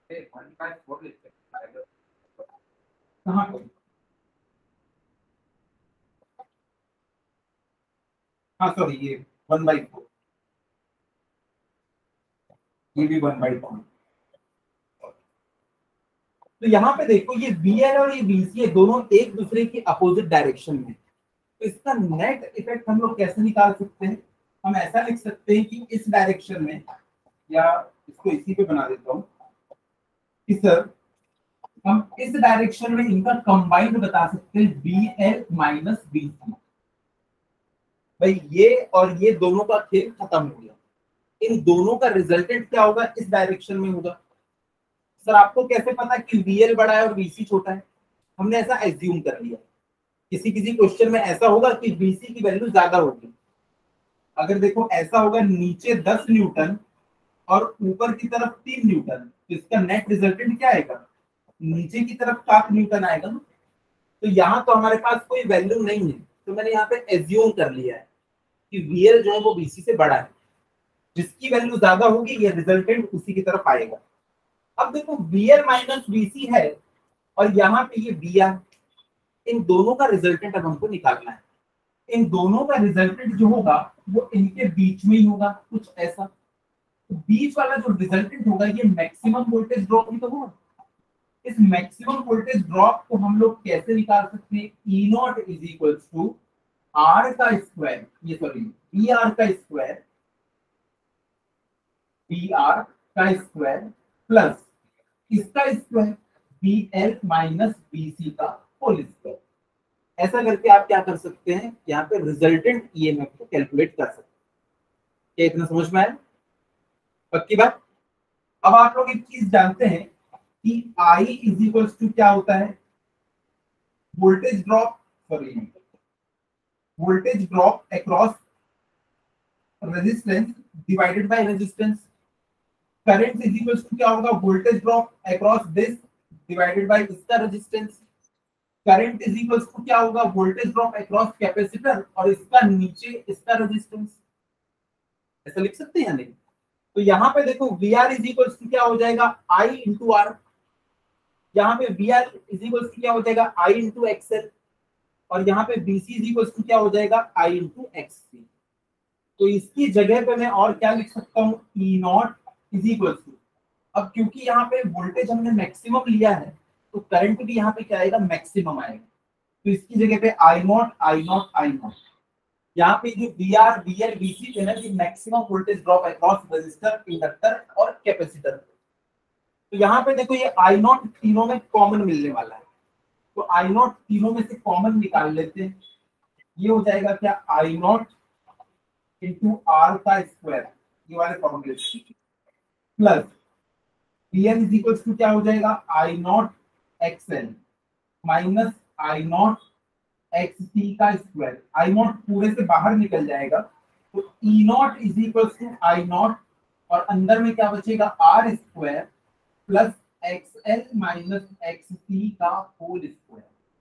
A: कहाँ पर? हाँ सॉरी ये वन बाई फोर, ये भी वन बाई फोर। तो यहाँ पे देखो ये वी एल और ये वी सी दोनों एक दूसरे की अपोजिट डायरेक्शन में, तो इसका नेट इफेक्ट हम लोग कैसे निकाल सकते हैं? हम ऐसा लिख सकते हैं कि इस डायरेक्शन में, या इसको इसी पे बना देता हूँ कि सर हम इस डायरेक्शन में इनका कंबाइंड बता सकते हैं V L minus B C. भाई ये और ये दोनों का खेल खत्म हो गया, इन दोनों का रिजल्टेंट क्या होगा, इस डायरेक्शन में होगा। सर आपको कैसे पता कि वी एल बड़ा है और वी सी छोटा है? हमने ऐसा एज्यूम कर लिया। किसी किसी क्वेश्चन में ऐसा होगा कि वी सी की वैल्यू ज्यादा होगी। अगर देखो ऐसा होगा नीचे दस न्यूटन और ऊपर की तरफ तीन न्यूटन, तो इसका नेट रिजल्टेंट क्या आएगा, नीचे की तरफ सात न्यूटन आएगा ना। तो यहाँ तो हमारे पास कोई वैल्यू नहीं है, तो मैंने यहाँ पे एज्यूम कर लिया है कि वी एल जो है वो वी सी से बड़ा है। जिसकी वैल्यू ज्यादा होगी ये रिजल्टेंट उसी की तरफ आएगा। अब देखो V L minus V C है और यहाँ पे ये वी आर, इन दोनों का रिजल्टेंट अब हमको निकालना है। इन दोनों का रिजल्टेंट जो होगा वो इनके बीच में ही होगा, कुछ ऐसा। तो बीच वाला जो रिजल्टेंट होगा ये मैक्सिमम वोल्टेज ड्रॉप ही तो होगा। इस मैक्सिमम वोल्टेज ड्रॉप को हम लोग कैसे निकाल सकते हैं, E naught is equal to R का स्क्वायर, ये सॉरी बी आर का स्क्वायर, बी आर का स्क्वायर प्लस इसका square V L minus B C का होल स्क्वायर। ऐसा करके आप क्या कर सकते हैं, यहाँ पे रिजल्टेंट ई एम एफ को कैलकुलेट कर सकते हैं। क्या इतना समझ में आया? पक्की बात। अब आप लोग एक चीज जानते हैं कि I इज इक्वल टू क्या होता है, voltage drop, sorry voltage drop across resistance divided by resistance. Current is equal to क्या होगा, voltage drop across this divided by इसका resistance. Current is equal to क्या होगा, वोल्टेज ड्रॉप अक्रॉस कैपेसिटर और इसका नीचे इसका रेजिस्टेंस। ऐसा लिख सकते हैं या नहीं? तो यहाँ पे देखो V R is equal to क्या हो जाएगा, I इंटू आर। यहाँ पे V R is equal to क्या हो जाएगा, I इंटू एक्सएल। और यहाँ पे V C is equal to क्या हो जाएगा, I इंटू एक्स सी। तो इसकी जगह पे मैं और क्या लिख सकता हूँ, E naught is equal to, अब क्योंकि यहाँ पे वोल्टेज हमने मैक्सिमम लिया है तो करंट भी यहाँ पे क्या आएगा, मैक्सिमम आएगा। तो इसकी जगह पे I naught I naught I naught यहाँ पे जो V R V L V C थे ना, कि maximum voltage drop across resistor, inductor और कैपेसिटर। तो यहाँ पे देखो ये आई नॉट तीनों में कॉमन मिलने वाला है, तो आई नॉट तीनों में से कॉमन निकाल लेते हैं। ये हो जाएगा क्या, आई नॉट इंटू आर का स्क्वायर, ये वाले फॉर्मूले, plus V L is equal to क्या हो जाएगा, I naught X L minus I naught X T का स्क्वायर। आई नॉट पूरे से बाहर निकल जाएगा, तो E naught is equal to I naught, और अंदर में क्या बचेगा, R square plus X L minus X T का होल स्क्वायर।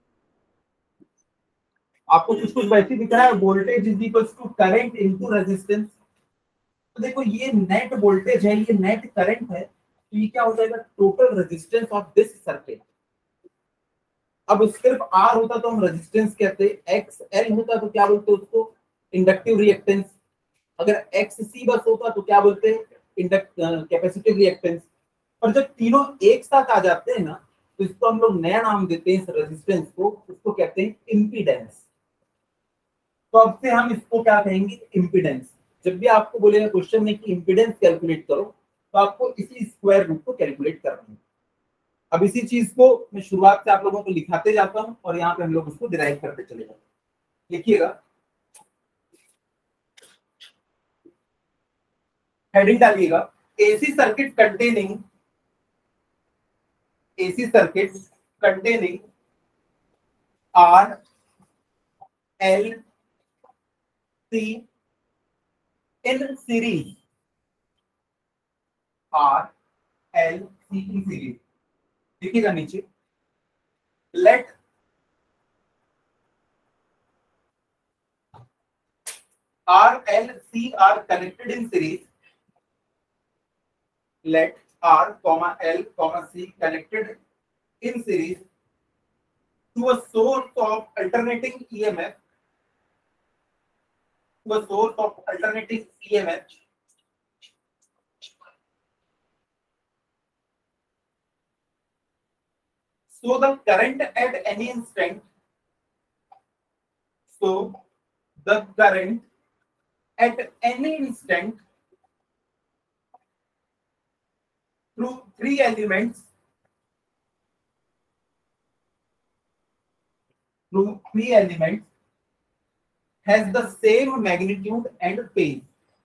A: आपको कुछ कुछ वैसे दिख रहा है, voltage is equal to current into resistance. तो देखो ये नेट वोल्टेज है, ये नेट करंट है, तो ये क्या हो जाएगा, total resistance of this circuit. अब सिर्फ आर होता तो हम रेजिस्टेंस कहते, एक्स एल होता तो क्या बोलते उसको, इंडक्टिव रिएक्टेंस। अगर एक्स सी बस होता तो क्या बोलते, कैपेसिटिव रिएक्टेंस। पर जब तीनों एक साथ आ जाते हैं ना, तो इसको हम लोग नया नाम देते हैं इस रेजिस्टेंस को, उसको कहते हैं इम्पीडेंस। तो अब से हम इसको क्या कहेंगे, इम्पीडेंस। जब भी आपको बोलेगा क्वेश्चन में कि इम्पीडेंस कैलकुलेट करो, तो आपको इसी स्क्वायर रूट को कैलकुलेट करना है। अब इसी चीज को मैं शुरुआत से आप लोगों को लिखाते जाता हूं, और यहाँ पे हम लोग उसको डिराइव करते चले जाते। लिखिएगा, हेडिंग डालिएगा, AC circuit containing AC circuit containing R L C in series, R L C in series. देखिएगा नीचे, let R, L, C are connected in series. Let R, L, C connected in series to a source of alternating E M F. To a source of alternating E M F. So the current at any instant. So the current at any instant through three elements through three elements has the same magnitude and phase.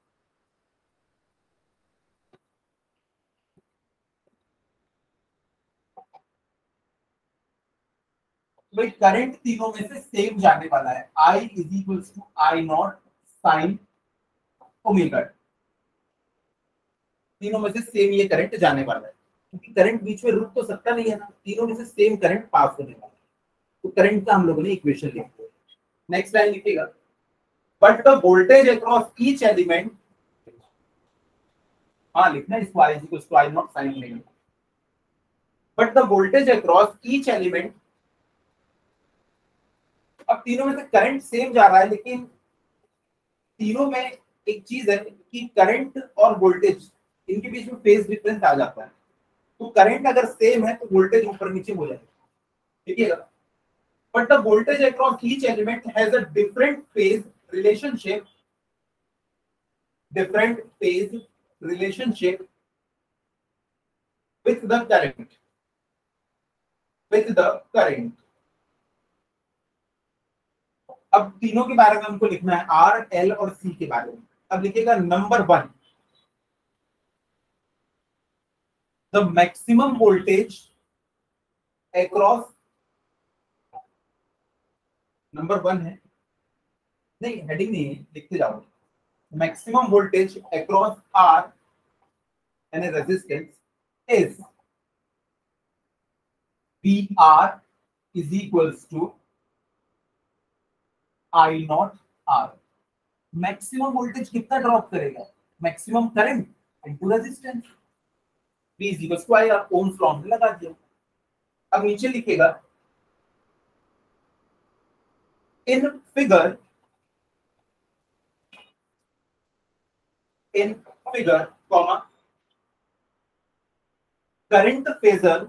A: भाई current तीनों में से same जाने वाला है, I is equal to I naught sine omega. तीनों में से सेम ये करंट जाने वाला है, क्योंकि करंट बीच में रुक तो सकता नहीं है ना, तीनों में से सेम करंट पास होने वाला है। तो करंट का हम लोगों ने इक्वेशन लिखा है। नेक्स्ट लाइन लिखिएगा, but the voltage across each element, हाँ लिखना है इसको, I is equal to I naught sine omega. But the voltage across each element, अब तीनों में से करंट सेम जा रहा है, लेकिन तीनों में एक चीज है कि करंट और वोल्टेज इनके बीच में फेज डिफरेंस आ जाता है। तो करंट अगर सेम है तो वोल्टेज ऊपर नीचे हो जाएगा, ठीक है। But the voltage across each element has a different phase relationship, different phase relationship with the current, with the current. अब तीनों के बारे में हमको लिखना है, आर, एल और सी के बारे में। अब लिखिएगा number one, the maximum voltage across, number one है, नहीं हेडिंग नहीं है, लिखते जाओ। Maximum voltage across R and resistance is V R is equals to I naught R. Maximum voltage कितना ड्रॉप करेगा, maximum current into resistance, V is equal to I, आप Ohm's law में लगा दिया। अब नीचे लिखेगा, in figure, in figure comma current phasor,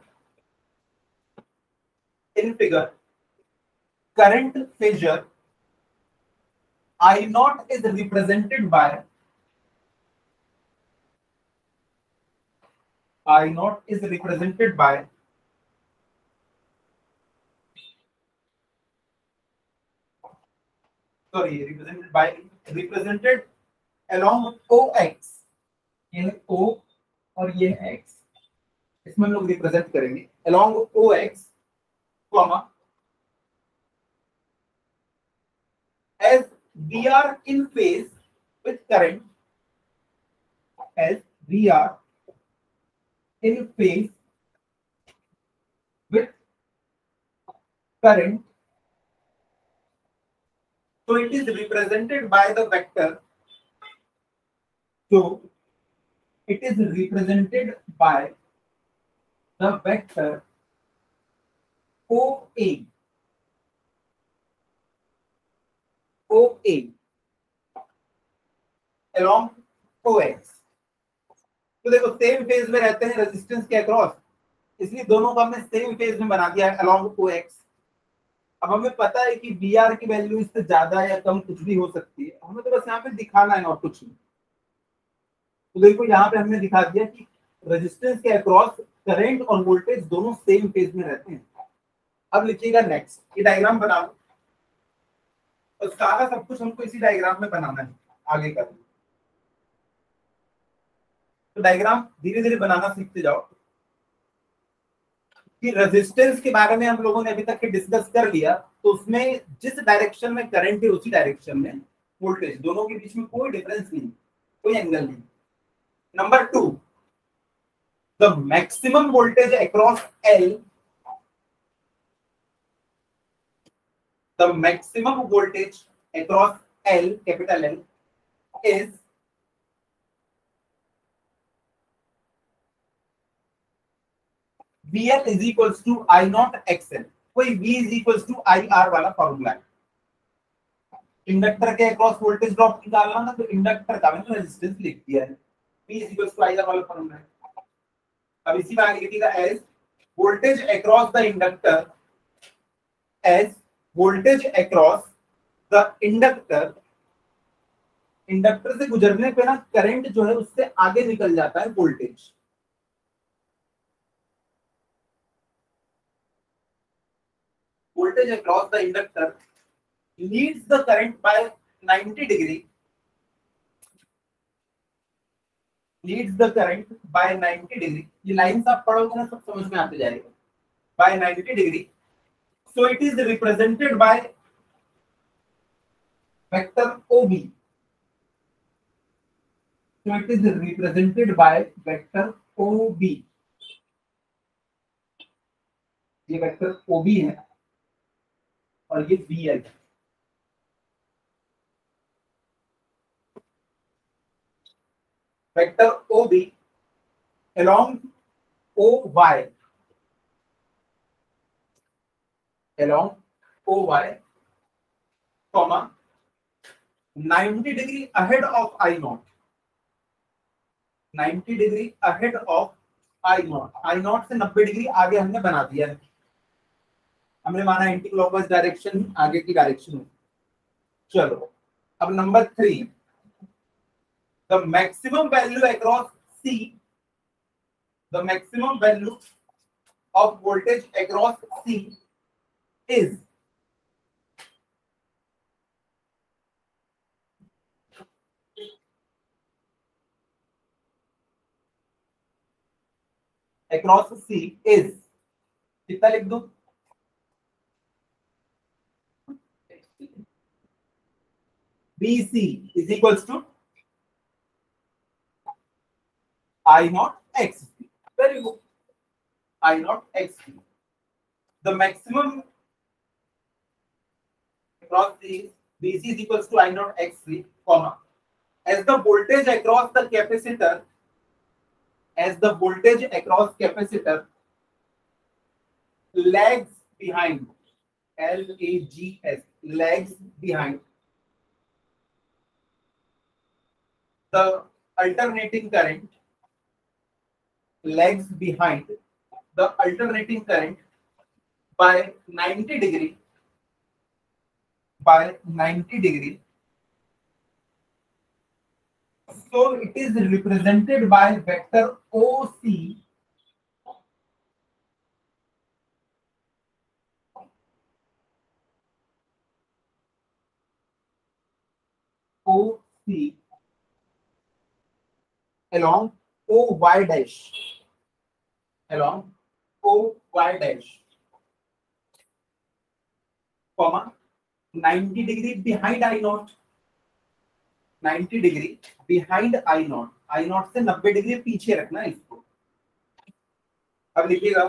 A: in figure current phasor I naught is represented by I naught is represented by sorry represented by represented along O X. ये है O और ये है X, इसमें हम लोग रिप्रेजेंट करेंगे along O X, comma as we are in phase with current, as we are in phase with current, so it is represented by the vector, so it is represented by the vector O A, O A along O X. तो देखो same phase में रहते हैं resistance के across, इसलिए दोनों को हमने सेम फेज में बना दिया है along O X. अब हमें पता है कि V R की वैल्यू इससे ज्यादा या कम कुछ भी हो सकती है, हमें तो बस यहाँ पे दिखाना है और कुछ नहीं. तो देखो यहाँ पे हमने दिखा दिया कि रेजिस्टेंस के अक्रॉस करंट और वोल्टेज दोनों सेम फेज में रहते हैं. अब लिखिएगा नेक्स्ट, ये डायग्राम बना लो और सारा सब कुछ हमको इसी डायग्राम में बनाना है आगे का. तो डायग्राम धीरे धीरे बनाना सीखते जाओ कि रेजिस्टेंस के बारे में हम लोगों ने अभी तक के डिस्कस कर लिया, तो उसमें जिस डायरेक्शन में करंट है उसी डायरेक्शन में वोल्टेज, दोनों के बीच में कोई डिफरेंस नहीं, कोई एंगल नहीं. Number two, the maximum voltage across L, the maximum voltage across L, capital L, is V L is equals to I naught X L. कोई V is equals to I R वाला formula है. Inductor के across voltage drop निकालना ना, तो inductor का मैंने resistance लिख दिया है, V is equals to I R वाला फॉर्मूला है. अब इसी में आगे लिखिएगा as voltage across the inductor, as voltage across the inductor, inductor से गुजरने पे ना करंट जो है उससे आगे निकल जाता है voltage. Voltage across the inductor leads the current by ninety degree, leads the current by ninety degree. ये लाइन्स आप पढ़ोगे ना सब समझ में आते जाएगा. By ninety degree, so it is represented by vector O B. So it is represented by vector O B. ये वेक्टर O B है और ये V L. Vector O B along O Y, along O Y, comma ninety degree ahead of I naught, ninety degree ahead of I naught. I naught से ninety degree आगे हमने बना दिया है, हमने माना एंटी क्लॉकवाइज डायरेक्शन आगे की डायरेक्शन है. चलो अब number three, the maximum value across C, the maximum value of voltage across C is across C is, कितना लिख दो, B C is equals to I naught X C. Very good. I naught X C. The maximum across the B C is equals to I naught X C, comma, as the voltage across the capacitor, as the voltage across capacitor lags behind, L A G S, lags behind the alternating current, lags behind the alternating current by ninety degree, by ninety degree, so it is represented by vector O C O C along O Y dash along O Y dash comma ninety degree behind I naught ninety degree behind I naught I naught से नब्बे degree पीछे रखना है इसको। अब लिखिएगा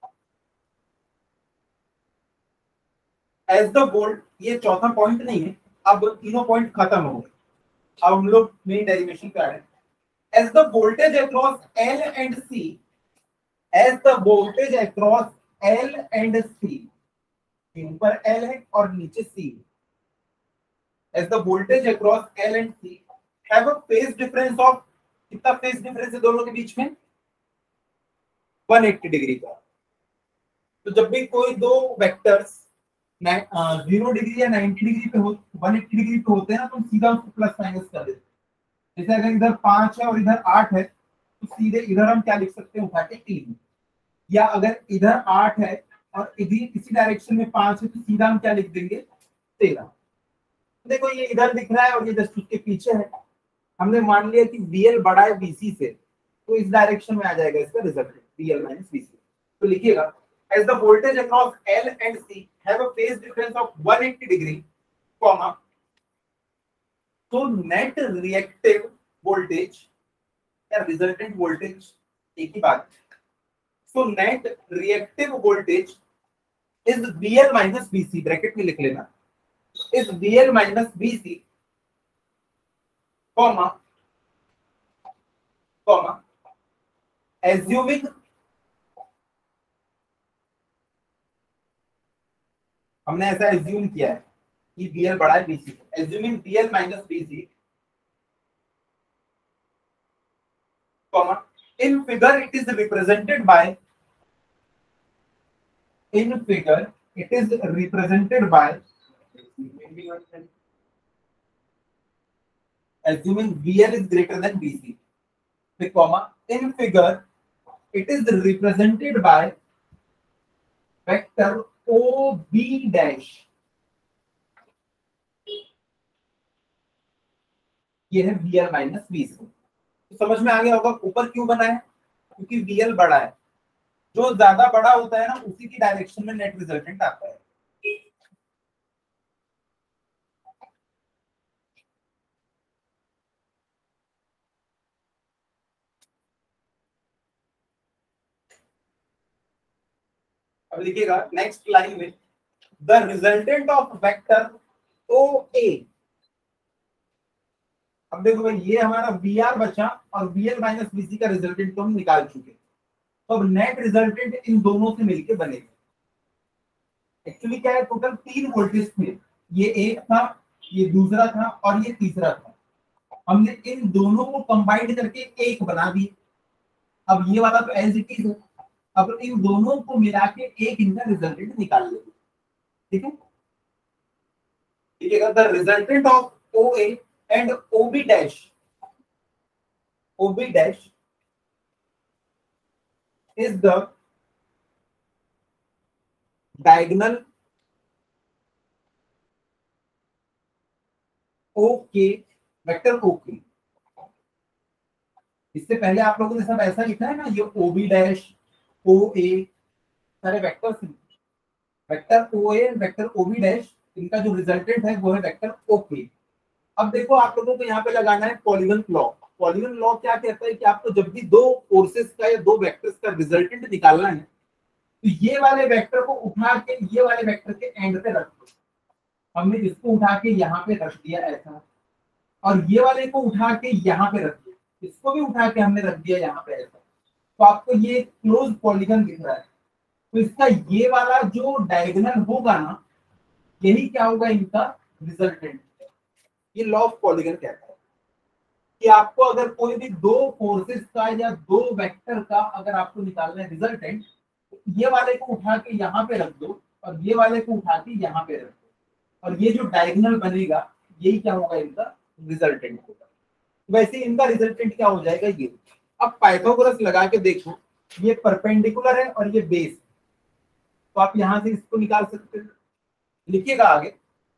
A: as the volt, ये चौथा पॉइंट नहीं है, अब तीनों पॉइंट खत्म हो गए, अब हम लोग मेन डेरिवेशन पे आ रहे हैं। As the voltage across L and C as the voltage across L and C, ऊपर एल है और नीचे सी, as the voltage across L and C have a phase difference of, कितना phase difference है दोनों के बीच में, एक सौ अस्सी डिग्री का। तो जब भी कोई दो वेक्टर्स जीरो डिग्री या नब्बे डिग्री पे हो, एक सौ अस्सी डिग्री पे होते हैं ना, तो सीधा उसको प्लस माइनस कर देते हैं। जैसे अगर इधर पांच है और इधर आठ है तो सीधे इधर हम क्या लिख सकते हैं, उठा के तीन, या अगर इधर आठ है और इधर इसी डायरेक्शन में पांच है तो सीधा हम क्या लिख देंगे, तेरह। देखो ये इधर दिख रहा है और ये जस्ट उसके पीछे है, हमने मान लिया कि V L बड़ा है V C से, तो इस डायरेक्शन में आ जाएगा इसका resultant V L minus V C। तो लिखिएगा as the voltage across L and C have a phase difference of एक सौ अस्सी डिग्री, कॉमा तो नेट रिएक्टिव वोल्टेज या रिजल्टेंट वोल्टेज एक ही बात, so net reactive voltage is V L minus V C, bracket में लिख लेना, is V L minus V C, comma, comma, assuming, हमने ऐसा assume किया है कि V L बड़ा है V C, assuming V L minus V C, comma, in figure it is represented by, in figure it is represented by, assuming V L is greater than V C, the comma in figure it is represented by vector O B dash, ये है V L minus V C। तो समझ में आ गया होगा ऊपर क्यों बना है, क्योंकि V L बड़ा है, जो ज्यादा बड़ा होता है ना उसी की डायरेक्शन में नेट रिजल्टेंट आता है। अब लिखिएगा नेक्स्ट लाइन में the resultant of vector O A, अब देखो भाई ये हमारा V R बचा और V L minus V C का रिजल्टेंट तो हम निकाल चुके, तो अब नेट रिजल्टेंट इन दोनों से मिलके बनेगा। एक्चुअली क्या है, टोटल तीन वोल्टेज थे, ये एक था, ये दूसरा था और ये तीसरा था, हमने इन दोनों को कंबाइंड करके एक बना दिए। अब ये वाला तो एज इट इज है, अब इन दोनों को मिला के एक इनका रिजल्टेंट निकाल लेंगे, ठीक है। देखिएगा the resultant of O A and O B dash, O B dash is the diagonal O K vector O K. इससे पहले आप लोगों ने सब ऐसा लिखा है ना, ये O B dash O A सारे वेक्टर्स हैं, vector O A vector O B dash, इनका जो रिजल्टेंट है वो है वेक्टर ओके। अब देखो आप लोगों को यहाँ पे लगाना है पॉलीगन लॉ। पॉलीगन लॉ क्या कहता है कि आपको जब भी दो फोर्सेस का या दो वेक्टर्स का रिजल्टेंट निकालना है तो ये वाले वेक्टर को उठा के ये वाले वेक्टर के एंड पे रख दो। हमने इसको उठा के यहाँ पे रख दिया ऐसा, और ये वाले को उठा के यहाँ पे रख दिया, इसको भी उठा के हमने रख दिया यहाँ पे ऐसा, तो आपको ये क्लोज पॉलीगन दिख रहा है। तो इसका ये वाला जो डायगोनल होगा ना, यही क्या होगा, इनका रिजल्टेंट। ये लॉ ऑफ पॉलीगन कहता है कि आपको अगर कोई भी दो फोर्सेस का या दो वेक्टर का अगर आपको निकालना है रिजल्टेंट, तो ये वाले को उठा के यहाँ पे रख दो और ये वाले को उठा के यहाँ पे रख दो, और ये जो डायगोनल बनेगा यही क्या होगा, इनका रिजल्टेंट होगा। वैसे इनका रिजल्टेंट क्या हो जाएगा ये। अब पाइथागोरस लगा के देखो, ये परपेंडिकुलर है और ये बेस, तो आप यहां से इसको निकाल सकते हो। लिखिएगा आगे,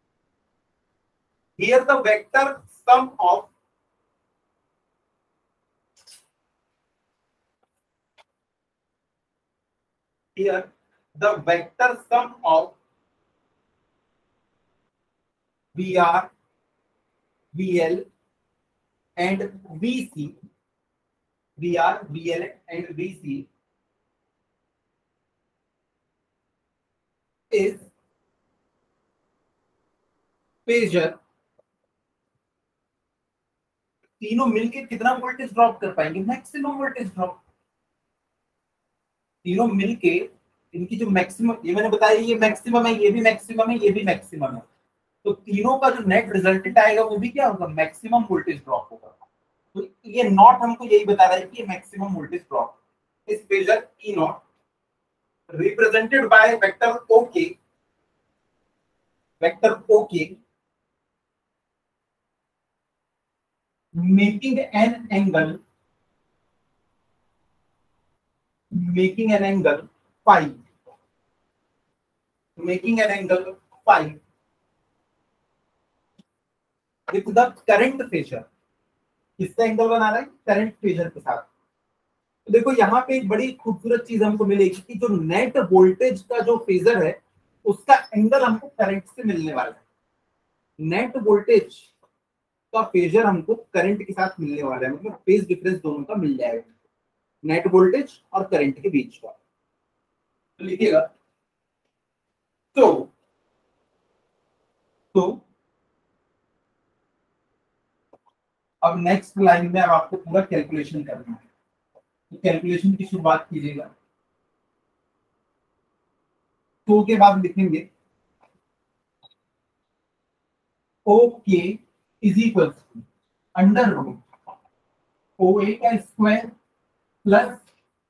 A: here the vector sum of here the vector sum of V R V L and V C, V R V L and V C is phasor. तीनों मिलके कितना वोल्टेज ड्रॉप कर पाएंगे, मैक्सिमम वोल्टेज ड्रॉप। तीनों मिलके इनकी जो maximum, ये मैंने बताया ये मैक्सिमम है, ये भी मैक्सिमम है, ये भी मैक्सिमम है, तो तीनों का जो नेट रिजल्टेंट आएगा वो भी क्या होगा, मैक्सिमम वोल्टेज ड्रॉप होगा। तो ये नॉट हमको यही बता रहा है कि मैक्सिमम वोल्टेज ड्रॉप इस phasor E naught represented by vector O K, vector O K making an angle, making an angle phi, making an angle phi with the current phasor। किसका एंगल बना रहा है, करंट फेजर के साथ। तो देखो यहाँ पे एक बड़ी खूबसूरत चीज हमको मिलेगी कि जो नेट वोल्टेज का जो फेजर है उसका एंगल हमको करंट से मिलने वाला है। नेट वोल्टेज का फेजर हमको करंट के साथ मिलने वाला है, मतलब फेज डिफरेंस दोनों का मिल जाएगा, नेट वोल्टेज और करंट के बीच का। तो लिखिएगा, तो तो अब नेक्स्ट लाइन में अब आपको पूरा कैलकुलेशन करना है, तो कैलकुलेशन की शुरुआत कीजिएगा। तो के बाद लिखेंगे O K is equal to under root O A का स्क्वायर प्लस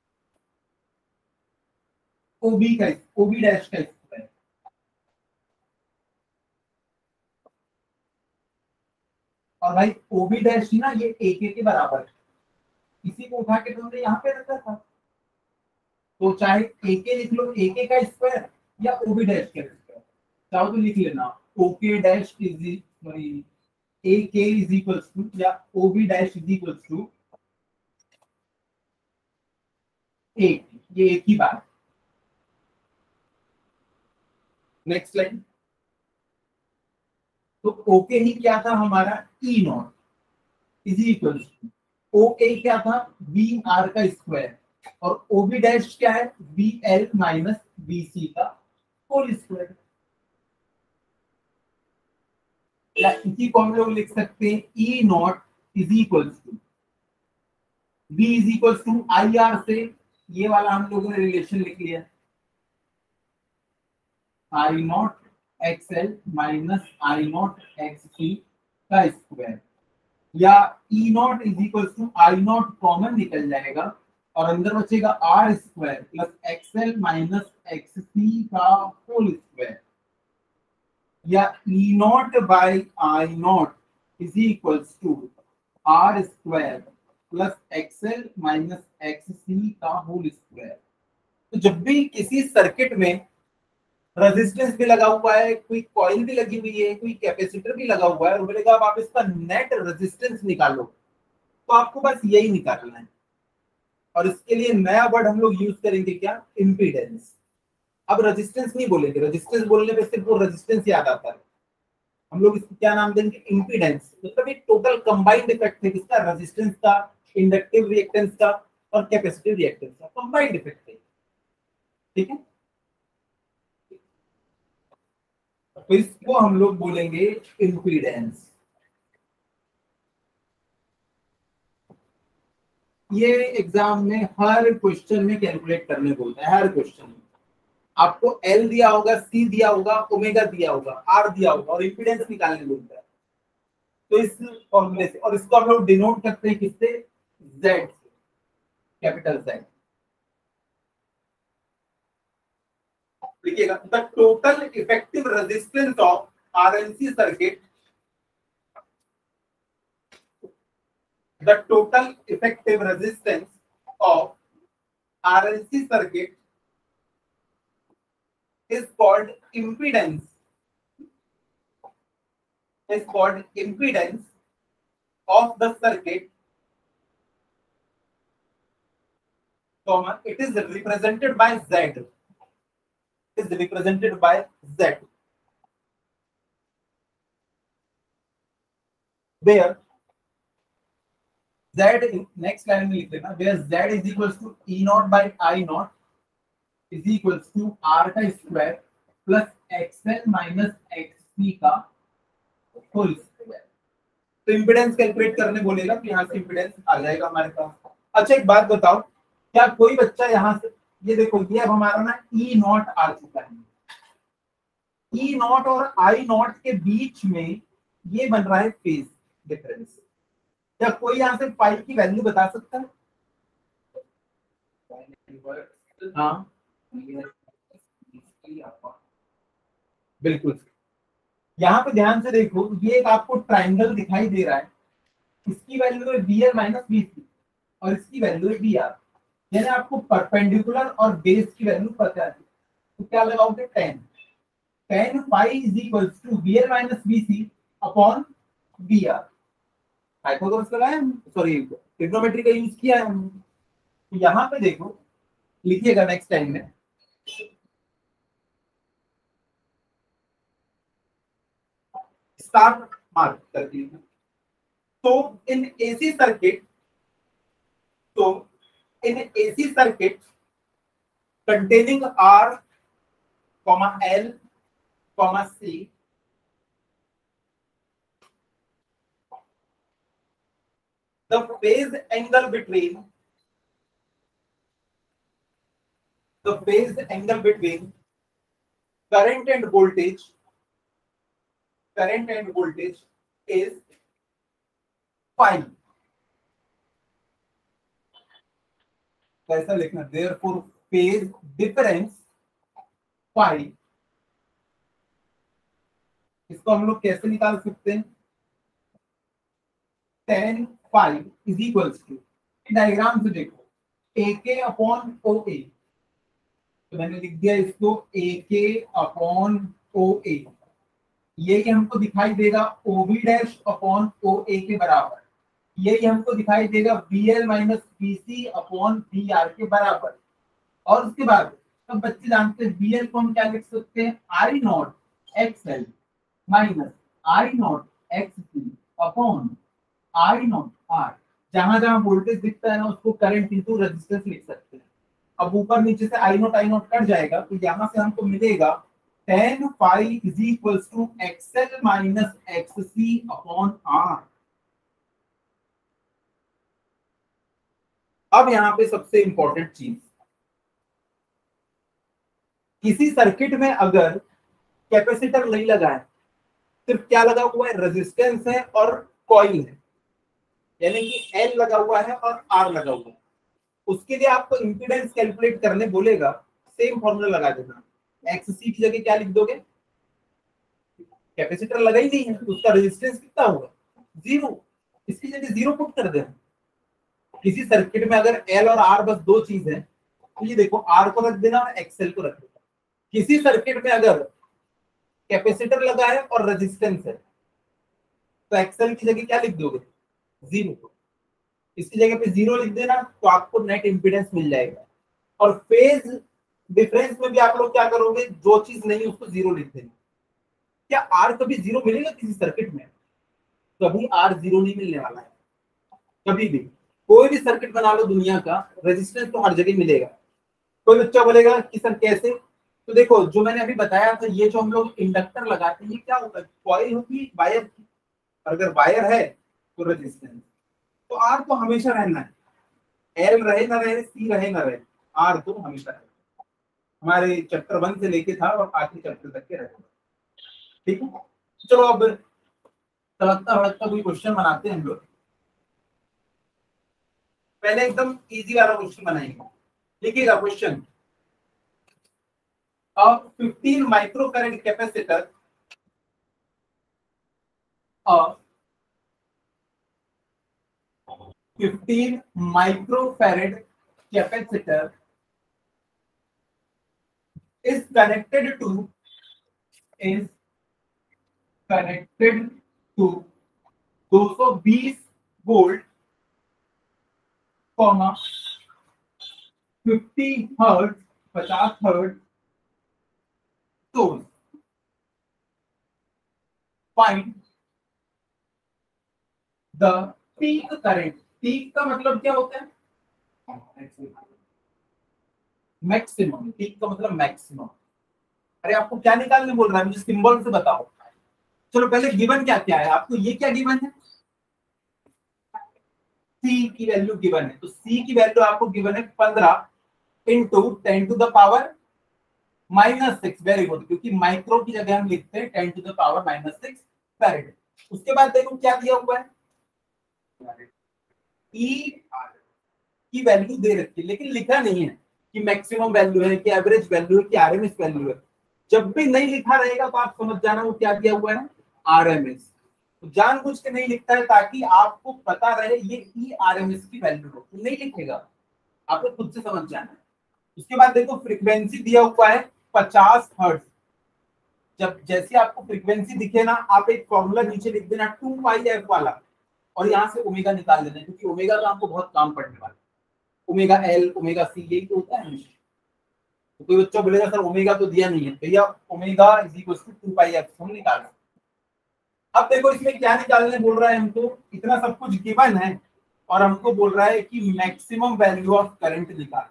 A: ओ बी का ओ बी डैश का स्क्वायर। और भाई ओ बी डैश ना ये ए के के बराबर है, इसी को उठा के तुमने यहाँ पे रखा था, तो चाहे ए के लिख लो, ए के का स्क्वायर या ओ बी डैश का स्क्वायर, चाहो तो लिख लेना ओ के डैश इज सॉरी ए के इज इक्वल टू या O B dash is equal to A, ये एक ही बात। नेक्स्ट लाइन, तो ओके ही क्या था हमारा E naught is equal to O A क्या था बी आर का स्क्वायर और ओ बी डैश क्या है B L minus B C का होल स्क्वायर। या इसी को हम लोग लिख सकते हैं E naught is equal to B is equal to I R से, ये वाला हम लोगों ने रिलेशन लिख लिया, I naught X L minus I naught X C का स्क्वायर, या E naught is equal to I naught common निकल जाएगा और अंदर बचेगा R square plus X L minus X C का होल स्क्वायर, या E naught by I naught is equal to R square plus X L minus X C का whole square. तो जब भी किसी सर्किट में रेजिस्टेंस भी लगा हुआ है, कोई कॉइल भी लगी हुई है, कोई कैपेसिटर भी लगा हुआ है और बोलेगा अब आप इसका नेट रेजिस्टेंस निकालो, तो आपको बस यही निकालना है। और इसके लिए नया वर्ड हम लोग यूज करेंगे क्या, इम्पीडेंस। अब रेजिस्टेंस नहीं बोलेंगे, रेजिस्टेंस बोलने पे सिर्फ वो रेजिस्टेंस याद आता है, हम लोग इसको क्या नाम देंगे, इम्पीडेंस। मतलब एक टोटल कंबाइंड इफेक्ट है किसका, रेजिस्टेंस का, इंडक्टिव रिएक्टेंस का और कैपेसिटिव रिएक्टेंस का कंबाइंड इफेक्ट है। ठीक है, तो इसको हम लोग बोलेंगे इम्पीडेंस। ये एग्जाम में हर क्वेश्चन में कैलकुलेट करने बोलता है, हर क्वेश्चन में आपको एल दिया होगा, सी दिया होगा, ओमेगा दिया होगा, आर दिया होगा और इम्पीडेंस निकालने बोलता है। तो इस फॉर्मूले से, और इसको हम लोग डिनोट करते हैं किससे, जेड, कैपिटल जेड। देखिएगा, the total effective resistance of R L C circuit the total effective resistance of R L C circuit is called impedance is called impedance of the circuit, comma, it is represented by Z. It is represented by Z, where Z in next line में लिख देना, where Z is equals to E naught by I naught is equals to R का square plus X L minus X C का whole square. तो impedance calculate करने बोलेगा कि यहाँ से इंपेडेंस आ जाएगा हमारे पास। अच्छा एक बात बताओ, क्या कोई बच्चा यहाँ से, ये देखो ये अब हमारा ना ई नॉट आ चुका है, ई नॉट और आई नॉट के बीच में ये बन रहा है फेज डिफरेंस। क्या कोई यहाँ से पाई की वैल्यू बता सकता है? हाँ बिल्कुल। यहाँ पे ध्यान से देखो, ये एक आपको ट्राइंगल दिखाई दे रहा है, इसकी वैल्यू है B L minus B C और इसकी वैल्यू है बी आर, यानी आपको परपेंडिकुलर और बेस की वैल्यू पता है, तो क्या लगाओगे tan tan phi is equals to B L minus B C upon B R. Hypothesis लगाया, सॉरी ट्रिग्नोमेट्री का यूज किया है हमने। तो यहाँ पे देखो लिखिएगा नेक्स्ट टाइम में, स्टार मार्क कर दीजिए। तो इन एसी सर्किट तो in AC circuit containing R comma L comma C the phase angle between the phase angle between current and voltage current and voltage is phi। कैसा लिखना, therefore phase difference phi, इसको हम लोग कैसे निकाल सकते हैं? tan phi is equals to, diagram से देखो, ए के अपॉन ओ ए, तो मैंने लिख दिया इसको ए के अपॉन ओ ए, ये हमको दिखाई देगा O B dash upon O A के बराबर, ये हमको दिखाई देगा B L minus B C upon B R के बराबर। और उसके बाद सब बच्चे जानते हैं बी एल को हम क्या लिख सकते हैं, I naught X L minus I naught X C upon I naught R. जहां जहां वोल्टेज दिखता है ना उसको करंट इंटू रेजिस्टेंस लिख सकते हैं। अब ऊपर नीचे से I naught I naught cut जाएगा, तो यहां से हमको मिलेगा tan phi is equals to xl minus xc upon r। अब यहां पे सबसे इंपॉर्टेंट चीज, किसी सर्किट में अगर कैपेसिटर नहीं लगा है, सिर्फ क्या लगा हुआ है, रेजिस्टेंस है और कॉइल है, यानी कि L लगा हुआ है और R लगा हुआ है, उसके लिए आपको इंपीडेंस कैलकुलेट करने बोलेगा, सेम फॉर्मूला लगा देना। एक्ससी की जगह क्या लिख दोगे, कैपेसिटर लगा ही नहीं है तो उसका रेजिस्टेंस कितना होगा, जीरो, इसकी जगह जीरो पुट कर देना। किसी सर्किट में अगर एल और आर बस दो चीज है, तो ये देखो आर को रख देना और एक्सएल को रख देना। किसी सर्किट में अगर कैपेसिटर लगा है और रेजिस्टेंस है, तो एक्सएल की जगह क्या लिख दोगे, जीरो, इसकी जगह पे जीरो लिख देना, तो आपको नेट इंपीडेंस मिल जाएगा। और फेज डिफरेंस में भी आप लोग क्या करोगे, जो चीज नहीं उसको जीरो लिख देना। क्या आर कभी जीरो मिलेगा किसी सर्किट में? कभी आर जीरो नहीं मिलने वाला है, कभी भी। कोई भी सर्किट बना लो दुनिया का, रेजिस्टेंस तो हर जगह मिलेगा। कोई बच्चा बोलेगा कि सर कैसे, तो देखो जो मैंने अभी बताया था, ये जो हम लोग इंडक्टर लगाते हैं, ये क्या होता है, कॉइल होती है वायर की, अगर वायर है तो रेजिस्टेंस, तो आर तो हमेशा रहना है, एल रहे ना रहे, सी रहे ना रहे, आर तो हमेशा रहे। हमारे चैप्टर वन से लेके था और आखिरी चैप्टर तक के रहे, ठीक है। चलो अब तड़कता भड़कता कोई क्वेश्चन बनाते हैं हम लोग। पहले एकदम इजी वाला क्वेश्चन बनाएंगे, लिखिएगा क्वेश्चन। अब fifteen micro current capacitor of fifteen microfarad capacitor is connected to is connected to two twenty volt comma fifty hertz fifty hertz source find the peak current. Peak का मतलब क्या होता है? Maximum. Peak का मतलब maximum. अरे आपको क्या निकालने बोल रहा है, मुझे सिंबल से बताओ। चलो पहले गिवन क्या क्या है आपको, ये क्या गिवन है? सी की वैल्यू गिवन है, तो सी की वैल्यू आपको गिवन है पंद्रह into ten to the power minus six. Very good, क्योंकि माइक्रो की जगह हम लिखते हैं ten to the power minus six farad. उसके बाद देखो क्या दिया हुआ है, ई की वैल्यू दे रखी है, लेकिन लिखा नहीं है कि मैक्सिमम वैल्यू है कि एवरेज वैल्यू है कि आरएमएस वैल्यू है। जब भी नहीं लिखा रहेगा तो आप समझ जाना वो क्या दिया हुआ है, आरएमएस। तो जानबूझ के नहीं लिखता है ताकि आपको पता रहे ये ई आरएमएस की वैल्यू हो, तो नहीं लिखेगा, आपको खुद से समझ जाना है। उसके बाद देखो फ्रीक्वेंसी दिया हुआ है पचास हर्ट्ज। जब जैसे आपको फ्रीक्वेंसी दिखे ना, आप एक फॉर्मूला नीचे लिख देना टू पाई एफ वाला, और यहाँ से ओमेगा निकाल देना, क्योंकि ओमेगा का आपको बहुत काम पड़ने वाला है। ओमेगा एल, ओमेगा सी, यही तो होता है हमेशा। तो कोई बच्चा बोलेगा सर ओमेगा तो दिया नहीं है, भैया omega is equal to two pi F हम निकाल। अब देखो इसमें क्या निकालने बोल रहा है हमको, इतना सब कुछ गिवन है और हमको बोल रहा है कि मैक्सिमम वैल्यू ऑफ करंट निकाल।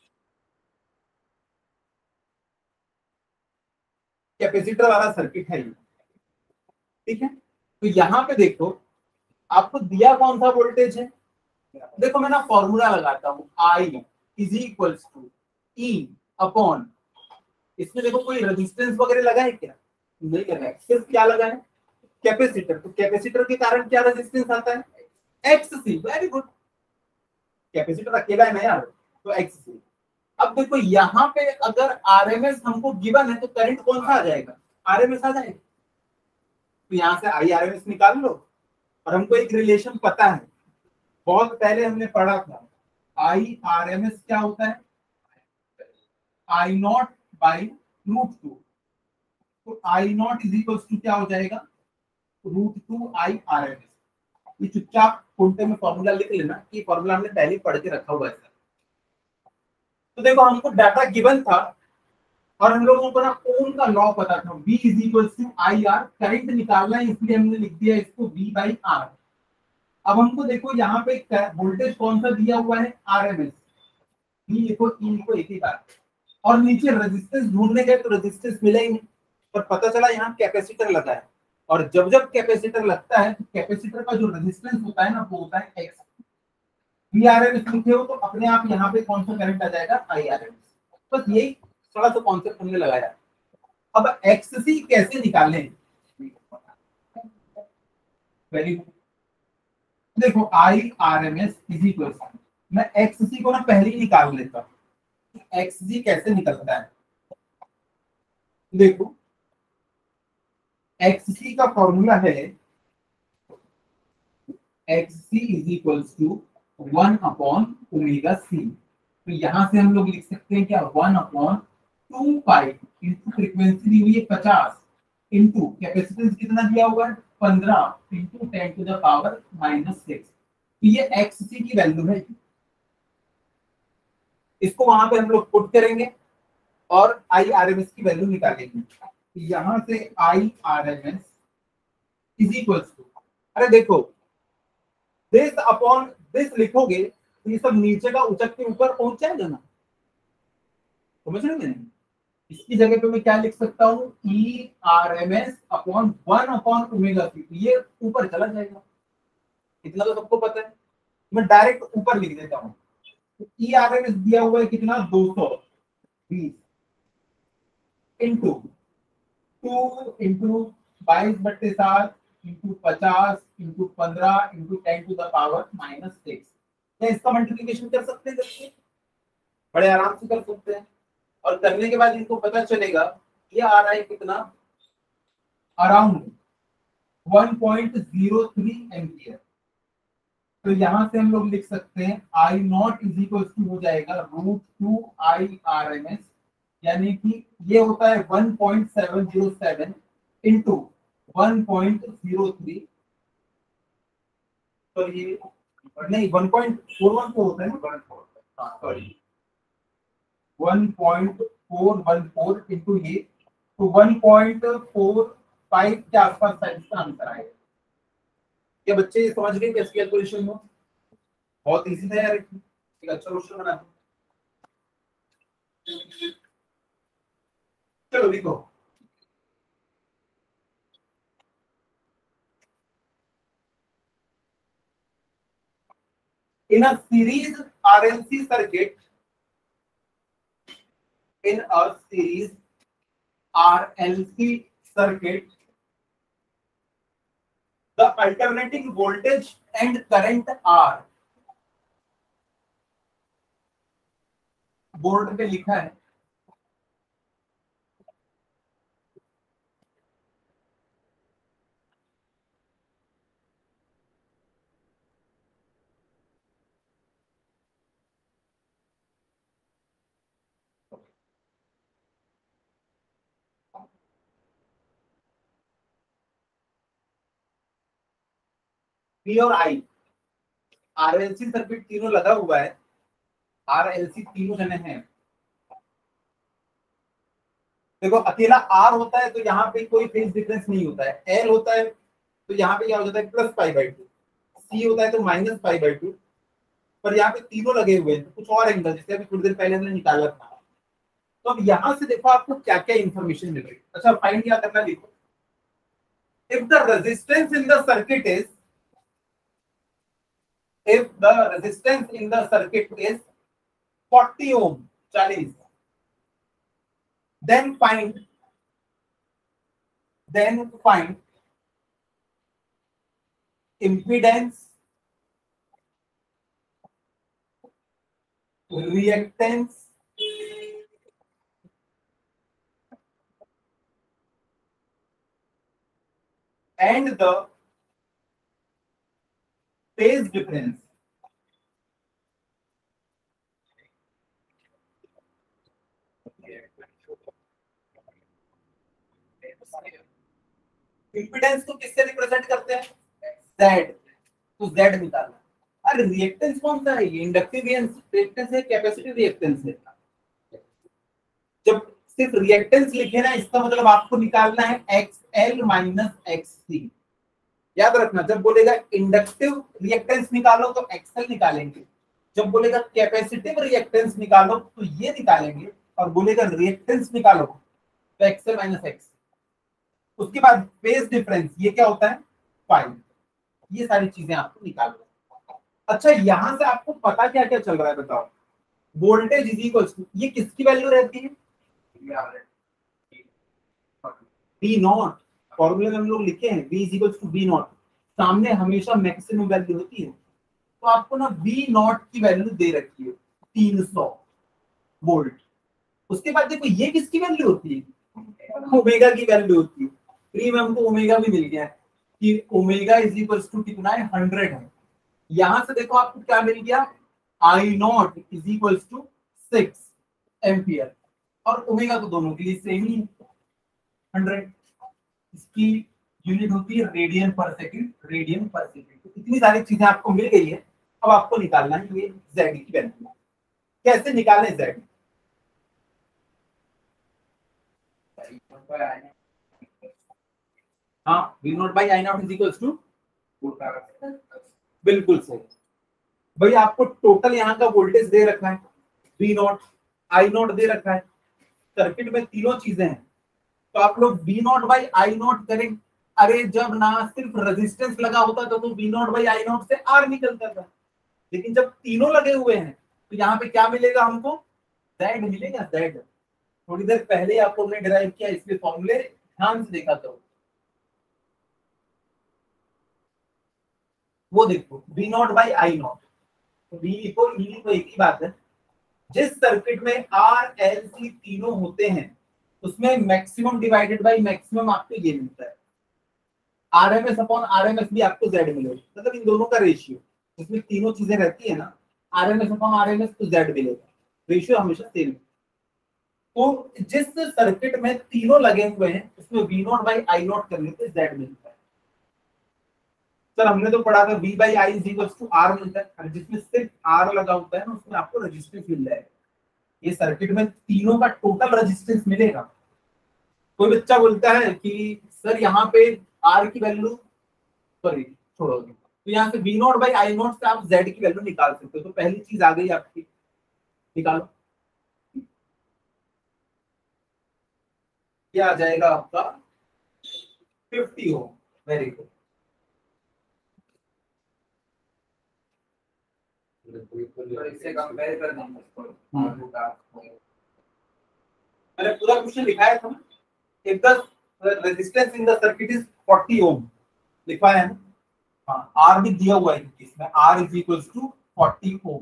A: कैपेसिटर वाला सर्किट है ये, ठीक है। तो यहाँ पे देखो आपको दिया कौन सा वोल्टेज है, देखो मैं ना फॉर्मूला लगाता हूँ, I is equals to E upon, इसमें देखो कोई रेजिस्टेंस वगैरह लगा है क्या? नहीं लगा है, सिर्फ क्या लगा है, कैपेसिटर। तो कैपेसिटर के कारण क्या रेजिस्टेंस आता है, X C. Very good, capacitor अकेला है ना यार, तो एक्स सी। अब देखो यहाँ पे अगर आरएमएस हमको गिवन है तो करंट कौन सा आ जाएगा, आरएमएस आ जाएगा। तो यहाँ से आई आरएमएस निकाल लो, और हमको एक रिलेशन पता है, बहुत पहले हमने पढ़ा था, आई आर एम एस क्या होता है, I naught by root two. तो I naught is equal to क्या हो जाएगा, root two I R M S. ये चुपचाप खोलते में फॉर्मूला लिख लेना, ये फॉर्मूला हमने पहले पढ़ के रखा हुआ है। तो देखो हमको डाटा गिवन था और हम लोगों को ना ओम का लॉ पता था, V is equal to I R. Current निकालना है इसलिए हमने लिख दिया इसको V बाई आर। अब हमको देखो यहाँ पे वोल्टेज कौन सा दिया हुआ है, आरएमएस। ई लिखो, ई लिखो एक ही बार, और नीचे रेजिस्टेंस ढूंढने गए तो रेजिस्टेंस मिला ही नहीं, पर पता चला यहाँ कैपेसिटर लगा है। और जब जब कैपेसिटर लगता है तो कैपेसिटर का जो रेजिस्टेंस होता है ना वो होता है एक्स। वी आरएमएस लिखे हो तो अपने आप यहाँ पे कौन सा करंट आ जाएगा, आई आरएमएस। बस यही थोड़ा सा कॉन्सेप्ट हमने लगाया। अब एक्ससी कैसे निकालें, वेरी गुड। देखो I R M S is equal, मैं एक्स सी को ना पहले ही निकाल लेता हूँ। एक्स जी कैसे निकलता है, देखो एक्स सी का फॉर्मूला है X C is equal to one upon omega C. तो यहां से हम लोग लिख सकते हैं क्या, one upon two pi into frequency दी हुई है पचास इंटू कैपेसिटेंस कितना दिया हुआ है पंद्रह into ten to the power minus six. ये एक्स सी की वैल्यू है, इसको वहां पे हम लोग पुट करेंगे और आई आर एम एस की वैल्यू निकालेंगे। यहां से I R M S is equal to, अरे देखो दिस अपॉन दिस लिखोगे तो ये सब नीचे का उचक के ऊपर पहुंच जाएगा ना, समझ रहे हैं? इसकी जगह पे मैं क्या लिख सकता हूँ, E R M S upon one upon omega C, ये ऊपर चला जाएगा, इतना तो सबको पता है। मैं डायरेक्ट ऊपर लिख देता हूँ, ई आर एम एस दिया हुआ है कितना, दो सौ बीस इंटू टू इंटू बाईस बट्टे सात इंटू पचास इंटू पंद्रह into ten to the power minus six. क्या इसका मल्टीप्लीकेशन कर सकते हैं बच्चे, बड़े आराम से कर सकते हैं। और करने के बाद इनको पता चलेगा ये आ रहा है कितना, around one point zero three ampere. तो यहां से हम लोग लिख सकते हैं I naught is equal to हो जाएगा root two I R M S, यानी कि ये होता है one point seven zero seven into one point zero three, तो ये नहीं one point four one four होता है, sorry one point four one four into ये, तो वन पॉइंट फोर फाइव के आसपास साइज का आंसर आएगा। क्या बच्चे समझ गए कैसे कैलकुलेशन हो? बहुत इजी था यार, एक अच्छा क्वेश्चन बना। चलो देखो, in a series R L C circuit, in a series R L C circuit, the alternating voltage and current are, board पे लिखा है P और I, आरएलसी सर्किट तीनों लगा हुआ है, आरएलसी तीनों जने हैं। देखो अकेला आर होता है तो यहाँ पे कोई फेज डिफरेंस नहीं होता है, एल होता है तो यहाँ पे क्या हो जाता है plus pi by two, C होता है तो माइनस पाई बाई टू, पर यहाँ पे तीनों लगे हुए हैं तो कुछ और एंगल, जैसे अभी थोड़ी देर पहले हमने निकाला था। तो अब यहाँ से देखो आपको क्या क्या इंफॉर्मेशन मिल रही है। अच्छा फाइंड क्या करना, देखो if the resistance in the circuit is if the resistance in the circuit is forty ohm, चालीस, then find then find impedance, reactance and the phase difference. Impedance को किससे रिप्रेजेंट करते हैं? Z, तो Z निकालना। अरे रिएक्टेंस कौन सा है? ये इंडक्टिव रिएक्टेंस है, कैपेसिटिव रिएक्टेंस है। जब सिर्फ रिएक्टेंस लिखे ना, इसका मतलब आपको निकालना है X L minus X C. याद रखना, जब बोलेगा इंडक्टिव रिएक्टेंस निकालो तो एक्सएल निकालेंगे, जब बोलेगा कैपेसिटिव रिएक्टेंस निकालो तो ये निकालेंगे, और बोलेगा रिएक्टेंस निकालो तो एक्सएल माइनस एक्स। उसके बाद फेज डिफरेंस, ये क्या होता है? फाइव। ये सारी चीजें आपको निकालना। अच्छा यहां से आपको पता क्या क्या चल रहा है बताओ? वोल्टेज इज इक्वल टू, ये किसकी वैल्यू रहती है? V naught. फॉर्मूले में हम लोग लिखे हैं V is equal to V naught, सामने हमेशा मैक्सिमम वैल्यू होती है, तो आपको ना वी नॉट की वैल्यू दे रखी है तीन सौ वोल्ट। उसके बाद देखो ये किसकी वैल्यू होती है? ओमेगा की वैल्यू होती है। फ्री में हमको ओमेगा भी मिल गया है कि ओमेगा इज इक्वल टू कितना है? हंड्रेड है। यहां से देखो आपको क्या मिल गया? I naught is equal to six ampere, और ओमेगा तो दोनों के लिए सेम ही है, हंड्रेड। इसकी यूनिट होती है रेडियन पर सेकंड, रेडियन पर सेकंड। तो इतनी सारी चीजें आपको मिल गई है। अब आपको निकालना है ये Z की वैल्यू। कैसे निकालें Z? हाँ, V naught by I naught is equal to, बिल्कुल सही भाई। आपको टोटल यहाँ का वोल्टेज दे रखा है, V नॉट आई नॉट दे रखा है, सर्किट में तीनों चीजें हैं, तो आप लोग V naught by I naught करें। अरे जब ना सिर्फ रेजिस्टेंस लगा होता था तो V naught by I naught से R निकलता था, लेकिन जब तीनों लगे हुए हैं तो यहाँ पे क्या मिलेगा हमको? Z मिलेगा, Z। थोड़ी देर पहले आपको हमने डिराइव किया, इसलिए फॉर्मूले ध्यान से देखा करो। वो देखो V naught by I naught, V लिखो, E लिखो, एक ही बात है। जिस सर्किट में आर एल सी तीनों होते हैं उसमें मैक्सिमम डिवाइडेड बाय मैक्सिमम आपको ये मिलता है, आरएमएस अपॉन आरएमएस भी आपको जेड मिलेगा, मतलब इन दोनों का रेशियो। इसमें तीनों चीजें रहती है ना, R M S upon R M S तो जेड मिलेगा, रेशियो हमेशा सेम। तो जिस सर्किट में तीनों लगे हुए हैं उसमें V naught by I naught करने पे जेड मिलता है। सर हमने तो पढ़ा था V by I is equal to R मिलता है, और जिसमें सिर्फ आर लगा होता है ना उसमें आपको रेजिस्टेंस मिल जाएगा। ये सर्किट में तीनों का टोटल रेजिस्टेंस मिलेगा। कोई बच्चा बोलता है कि सर यहाँ पे आर की वैल्यू, सॉरी छोड़ो, तो यहाँ से V naught by I naught से आप जेड की वैल्यू निकाल सकते हो। तो पहली चीज आ गई आपकी, निकालो, क्या आ जाएगा आपका फिफ्टी हो। Very good. इससे कंपेयर कर मैंने पूरा क्वेश्चन लिखाया था। If the resistance in the circuit is forty ohm लिखवाया है ना, हाँ आर भी दिया हुआ है इसमें, R is equal to forty ohm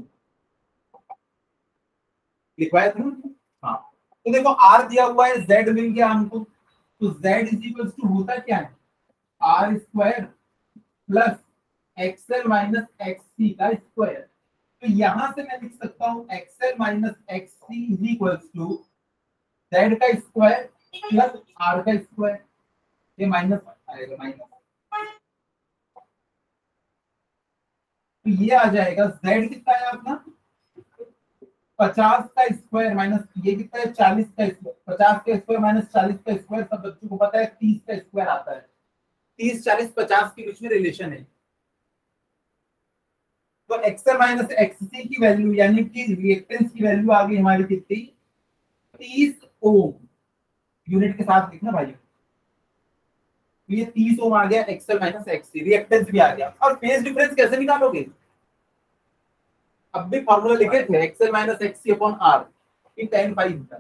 A: लिखवाया था ना। हाँ तो देखो आर दिया हुआ है, जेड मिल गया हमको, तो जेड इज इक्वल टू होता क्या है, R square plus X L minus X C का स्क्वायर। तो यहां से मैं लिख सकता हूं X L minus X C is equal to Z का स्क्वायर प्लस आर का स्क्वायर, ये माइनस आएगा माइनस, तो ये आ जाएगा जेड कितना है अपना पचास का स्क्वायर माइनस ये कितना है चालीस का स्क्वायर, पचास का स्क्वायर माइनस चालीस का स्क्वायर सब बच्चों को पता है तीस का स्क्वायर आता है। तीस चालीस पचास के बीच में रिलेशन है। तो एक्सएल माइनस एक्ससी की वैल्यू यानी कि रिएक्टेंस की वैल्यू आ गई हमारी कितनी, तीस ओम। यूनिट के साथ लिखना भाई, ये तीस ओम आ गया एक्सएल माइनस एक्ससी, रिएक्टेंस भी आ गया। और फेज डिफरेंस कैसे निकालोगे, अब भी फॉर्मूला लिखे थे X L minus X C upon R, ये टेन पाई होता है।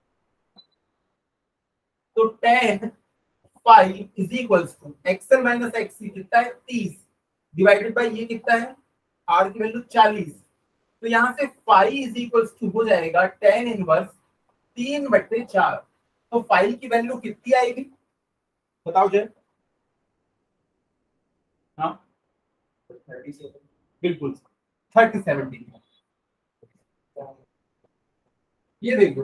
A: तो tan phi is equals to X L minus X C कितना है तीस डिवाइडेड बाय ये कितना है आर की वैल्यू चालीस। तो यहां से फाई इज इक्वल्स टू हो जाएगा टेन इनवर्स तीन बट्टे चार। तो फाई की वैल्यू कितनी आएगी बताओ जय। हाँ बिल्कुल थर्टी सेवेंटी। ये देखो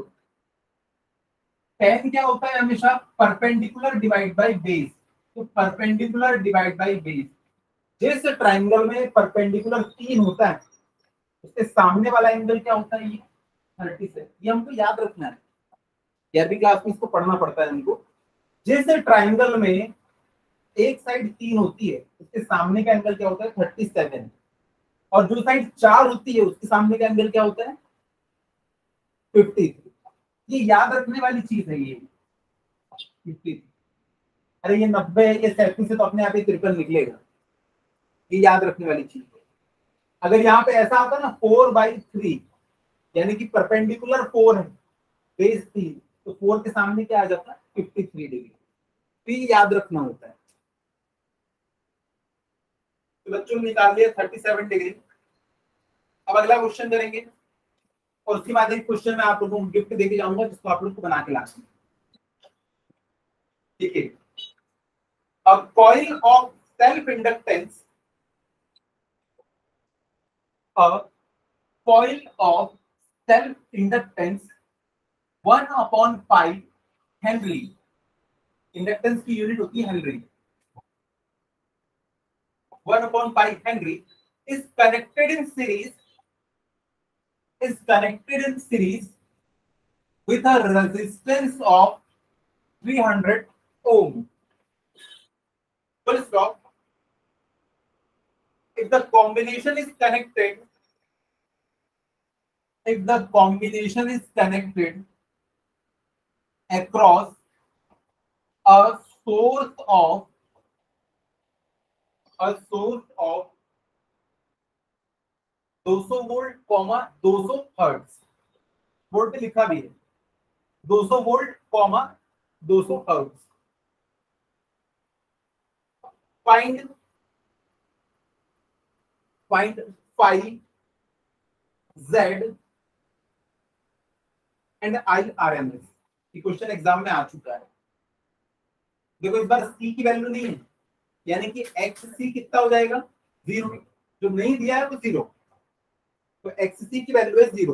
A: टेन क्या होता है हमेशा परपेंडिकुलर डिवाइड बाय बेस, तो परपेंडिकुलर डिवाइड बाय बेस, जिस ट्राइंगल में परपेंडिकुलर तीन होता है उसके सामने वाला एंगल क्या होता है ये थर्टी से, ये हमको याद रखना है, ग्यारहवीं क्लास में इसको पढ़ना पड़ता है हमको। जिस ट्राइंगल में एक साइड तीन होती है उसके सामने का एंगल क्या होता है थर्टी सेवन, और जो साइड चार होती है उसके सामने का एंगल क्या होता है फिफ्टी थ्री। ये याद रखने वाली चीज है ये फिफ्टी थ्री। अरे ये नब्बे है, ये सैंतीस से तो अपने आप ही तिरपन निकलेगा, ये याद रखने वाली चीज है। अगर यहाँ पे ऐसा आता ना फोर बाई थ्री यानी कि परपेंडिकुलर फोर है बेस तीन, तो फोर के सामने क्या आ जाता है फिफ्टी थ्री डिग्री, तो ये याद रखना होता है। तो बच्चों ने निकाल लिया थर्टी सेवन डिग्री। अब अगला क्वेश्चन करेंगे और उसके बाद एक क्वेश्चन मैं आप लोगों को गिफ्ट देके जाऊंगा जिसको आप लोग को बना के लाना, ठीक है। A coil of self-inductance, a coil of self-inductance one upon pi Henry, inductance की यूनिट होती है henry, one upon pi Henry is connected in series, is connected in series with a resistance of three hundred ohm. Full stop. If the combination is connected, if the combination is connected across a source of a source of दो सौ volt comma दो सौ hertz, volt पे लिखा भी है दो सौ वोल्ट कॉमा दो सौ hertz, find find phi Z and I R M S. ये क्वेश्चन एग्जाम में आ चुका है। देखो इस बार सी की वैल्यू नहीं है यानी कि एक्स सी कितना हो जाएगा जीरो, जो नहीं दिया है वो जीरो, तो एक्ससी की वैल्यू है जीरो।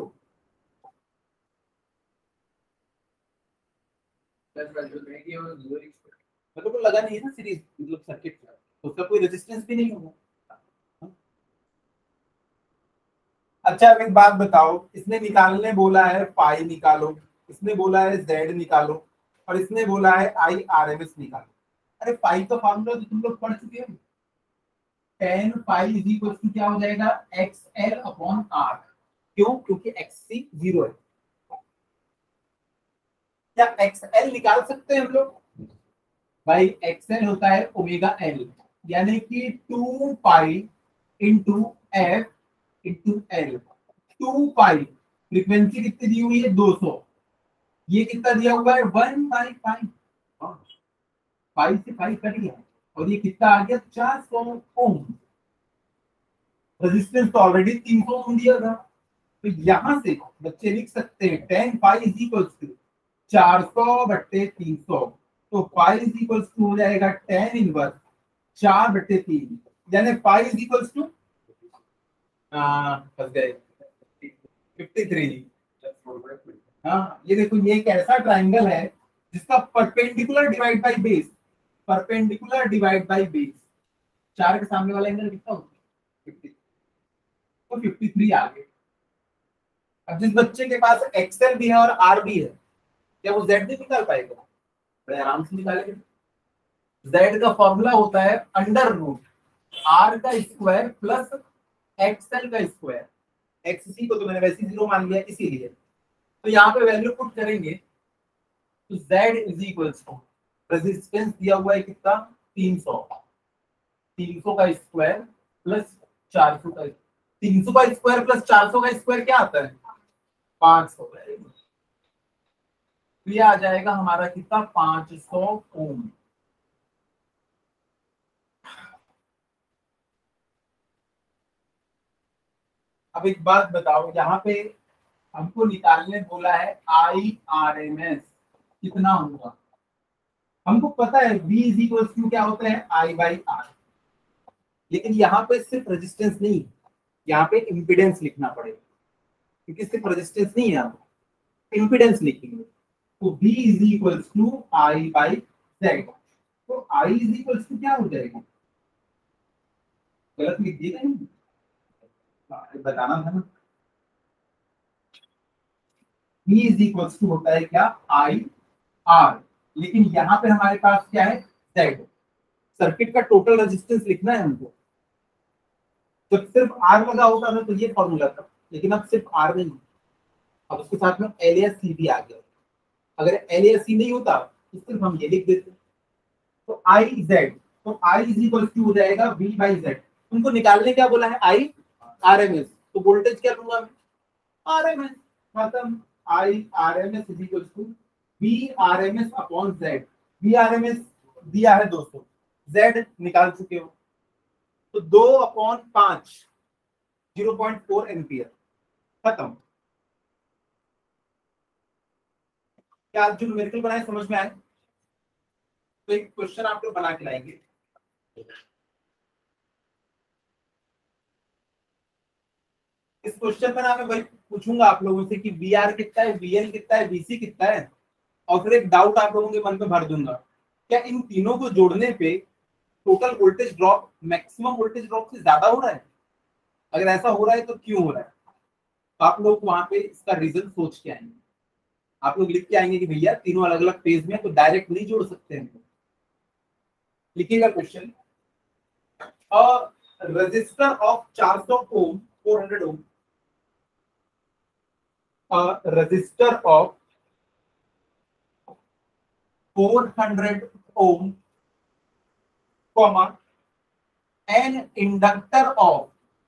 A: मतलब को लगा नहीं है ना सीरीज मतलब सर्किट, उसका कोई रेजिस्टेंस भी नहीं होगा। अच्छा अब एक बात बताओ, इसने निकालने बोला है पाई निकालो, इसने बोला है जेड निकालो, और इसने बोला है आई आर एम एस निकालो। अरे पाई का फॉर्मूला तो तुम लोग पढ़ चुके हो, tan phi is equal to क्या हो जाएगा, एक्स एल अपॉन आर। क्यों? क्योंकि एक्स सी जीरो है। क्या एक्स एल निकाल सकते हैं हम लोग? भाई एक्स एल होता है ओमेगा एल, यानी कि two pi into F into L. Two pi frequency कितनी दी हुई है, दो सौ। ये कितना दिया हुआ है, वन बाई फाइव। फाइव से फाइव कट गया और ये कितना आ गया, चार सौ ओम। रेजिस्टेंस तो ऑलरेडी तीन सौ ओम दिया था, तो यहां से बच्चे लिख सकते हैं tan phi is equal to चार सौ बट्टे तीन सौ। तो पाई इज इक्वल टू हो जाएगा टेन इनवर्स चार बट्टे तीन, यानी पाई इज इक्वल टू फंस गए फिफ्टी थ्री। हाँ ये देखो, ये एक ऐसा ट्राइंगल है जिसका perpendicular divide by base, perpendicular divide by base, चार के सामने वाला एंगल कितना होता है, फिफ्टी, तो फिफ्टी थ्री आ गए। अब जिस बच्चे के पास एक्सएल भी है और आर भी है, क्या वो जेड भी निकाल पाएगा? बड़े आराम से निकालेगा। जेड का फॉर्मूला होता है अंडर रूट आर का स्क्वायर प्लस एक्सएल का स्क्वायर। एक्ससी को तो मैंने वैसे जीरो मान लिया इसीलिए, तो यहाँ पे वैल्यू पुट करेंगे तो Z is equal to resistance दिया हुआ है कितना, तीन सौ। तीन सौ का स्क्वायर प्लस चार सौ का, तीन सौ का स्क्वायर प्लस चार सौ का स्क्वायर क्या आता है, पांच सौ। तो ये आ जाएगा हमारा कितना, पांच सौ ओम। अब एक बात बताओ, यहाँ पे हमको निकालने बोला है आई आर एम एस कितना होगा। हमको पता है V इज इक्वल टू क्या होता है, आई बाई आर, लेकिन यहाँ पे सिर्फ रेजिस्टेंस नहीं, यहाँ पे इम्पीडेंस लिखना पड़ेगा, क्योंकि सिर्फ रेजिस्टेंस नहीं है, यहाँ पे इम्पीडेंस लिखेंगे। तो V is equal to I by Z. तो I इज इक्वल टू क्या हो जाएगा, गलत लिख दिया नहीं, बताना था ना। V इज इक्वल टू होता है क्या, आई आर, लेकिन यहाँ पे हमारे पास क्या है, जेड। सर्किट का टोटल रेजिस्टेंस लिखना है हमको। जब सिर्फ आर लगा होता था तो ये फॉर्मूला था, लेकिन अब सिर्फ आर नहीं, अब उसके साथ में एल या सी भी आ गया। अगर एल या सी नहीं होता तो सिर्फ हम ये लिख देते। तो आई जेड, तो आई इज इक्वल टू हो जाएगा वी बाई जेड। तुमको निकालने क्या बोला है, आई आर एम एस, तो वोल्टेज क्या लूंगा मैं, आर एम एस, खत्म। I R M S is equal to V R M S upon Z. V R M S दिया है दोस्तों, जेड निकाल चुके हो, तो दो अपॉन पांच, जीरो पॉइंट फोर एम्पियर, खत्म। क्या आप जो न्यूमेरिकल बनाए समझ में आए? तो एक क्वेश्चन आप लोग बना के लाएंगे। इस क्वेश्चन में ना मैं वही पूछूंगा आप लोगों से कि वी आर कितना है, वी एल कितना है, वीसी कितना है, और फिर एक डाउट आप लोगों के मन में भर दूंगा, क्या इन तीनों को जोड़ने पे total voltage drop maximum voltage drop से ज्यादा हो रहा है? अगर ऐसा हो रहा है तो क्यों हो रहा है? तो आप लोग वहां पे इसका रीजन सोच के आएंगे। आप लोग लिख के आएंगे कि भैया तीनों अलग अलग फेज में, तो डायरेक्ट नहीं जोड़ सकते हैं। लिखिएगा क्वेश्चन, रजिस्टर ऑफ चार सौ ओम, four hundred ohm, resistor of four hundred ohm, comma an inductor of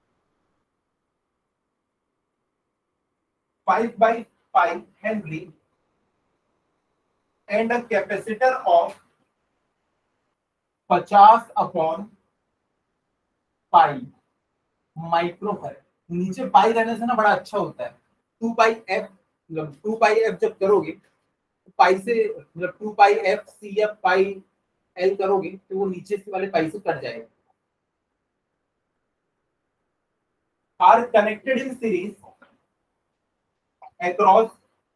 A: five by five Henry and a capacitor of पचास अपॉन पाई माइक्रोफैराड। नीचे पाई रहने से ना बड़ा अच्छा होता है, टू पाई एफ, मतलब टू पाई एफ जब करोगे तो पाई से, मतलब two pi F C F pi L करोगे तो वो नीचे से वाले पाई से कट जाएगा। Are connected in series across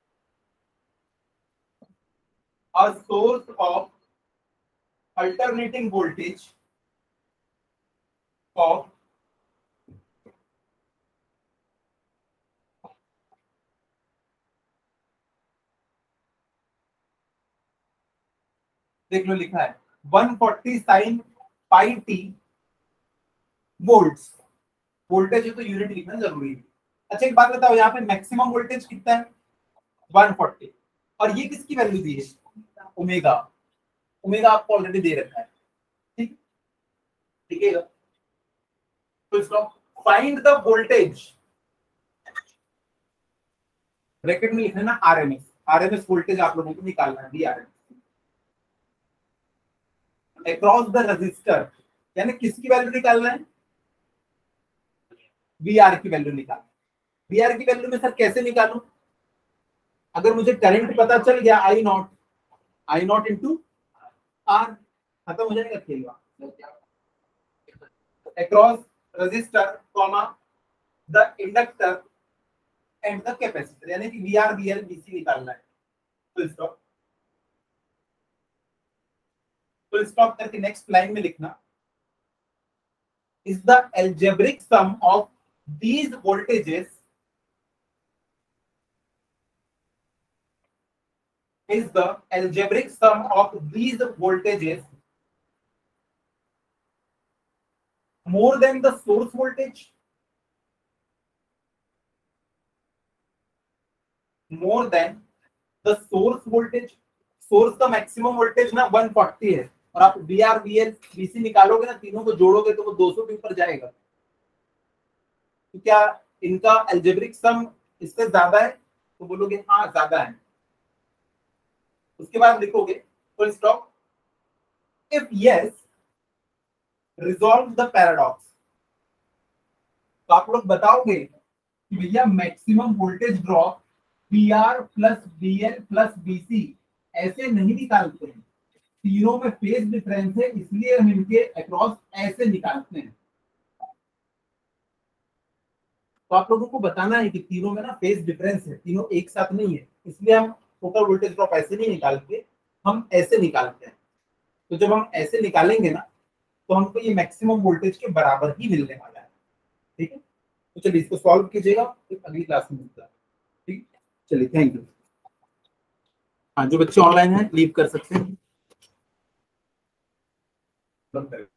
A: a source of alternating voltage of देख लो लिखा है one forty sine pi T volts. Voltage है तो यूनिट लिखना जरूरी है। अच्छा एक बात बताओ, यहाँ पे मैक्सिमम वोल्टेज कितना है? One forty. और ये किसकी वैल्यू दी है? ओमेगा। ओमेगा आपको ऑलरेडी दे रखा है, ठीक ठीक है। तो इसको फाइंड द वोल्टेज, ब्रैकेट में लिखना है ना आरएमएस। आरएमएस वोल्टेज आप लोगों को निकालना है, D RMS across the resistor, यानी किसकी वैल्यू निकालना है? वी आर की वैल्यू निकालना। वी आर की वैल्यू में सर कैसे निकालूं? अगर मुझे करंट पता चल गया I naught, I naught into R, खत्म हो जाएगा खेल। Across resistor comma the inductor and the capacitor, यानी कि V R V L V C निकालना है। तो स्टॉप, तो स्टॉप करके नेक्स्ट लाइन में लिखना is the algebraic sum of these voltages is the algebraic sum of these voltages more than the source voltage, more than the source voltage। Source का maximum voltage ना one forty है, और आप V R V L V C निकालोगे ना, तीनों को जोड़ोगे तो वो दो सौ के ऊपर जाएगा। तो क्या इनका अलजेब्रिक सम इससे ज्यादा है? तो बोलोगे हाँ ज्यादा है। उसके बाद लिखोगे full stop, if yes resolve the paradox. तो आप लोग बताओगे कि भैया maximum voltage drop V R plus V L plus V C ऐसे नहीं निकालते हैं, तीनों में फेज डिफरेंस है, इसलिए हम इनके अक्रॉस ऐसे निकालते हैं। तो आप लोगों को बताना है कि तीनों में ना फेज डिफरेंस है, तीनों एक साथ नहीं है, इसलिए हम टोटल वोल्टेज ड्रॉप ऐसे नहीं निकालते, हम ऐसे निकालते हैं। तो जब हम ऐसे निकालेंगे ना तो हमको ये मैक्सिमम वोल्टेज के बराबर ही मिलने वाला है, ठीक है। तो चलिए इसको सॉल्व कीजिएगा, फिर अगली क्लास में मिलता है, ठीक। चलिए थैंक यू। हाँ जो बच्चे ऑनलाइन हैं लीव कर सकते हैं।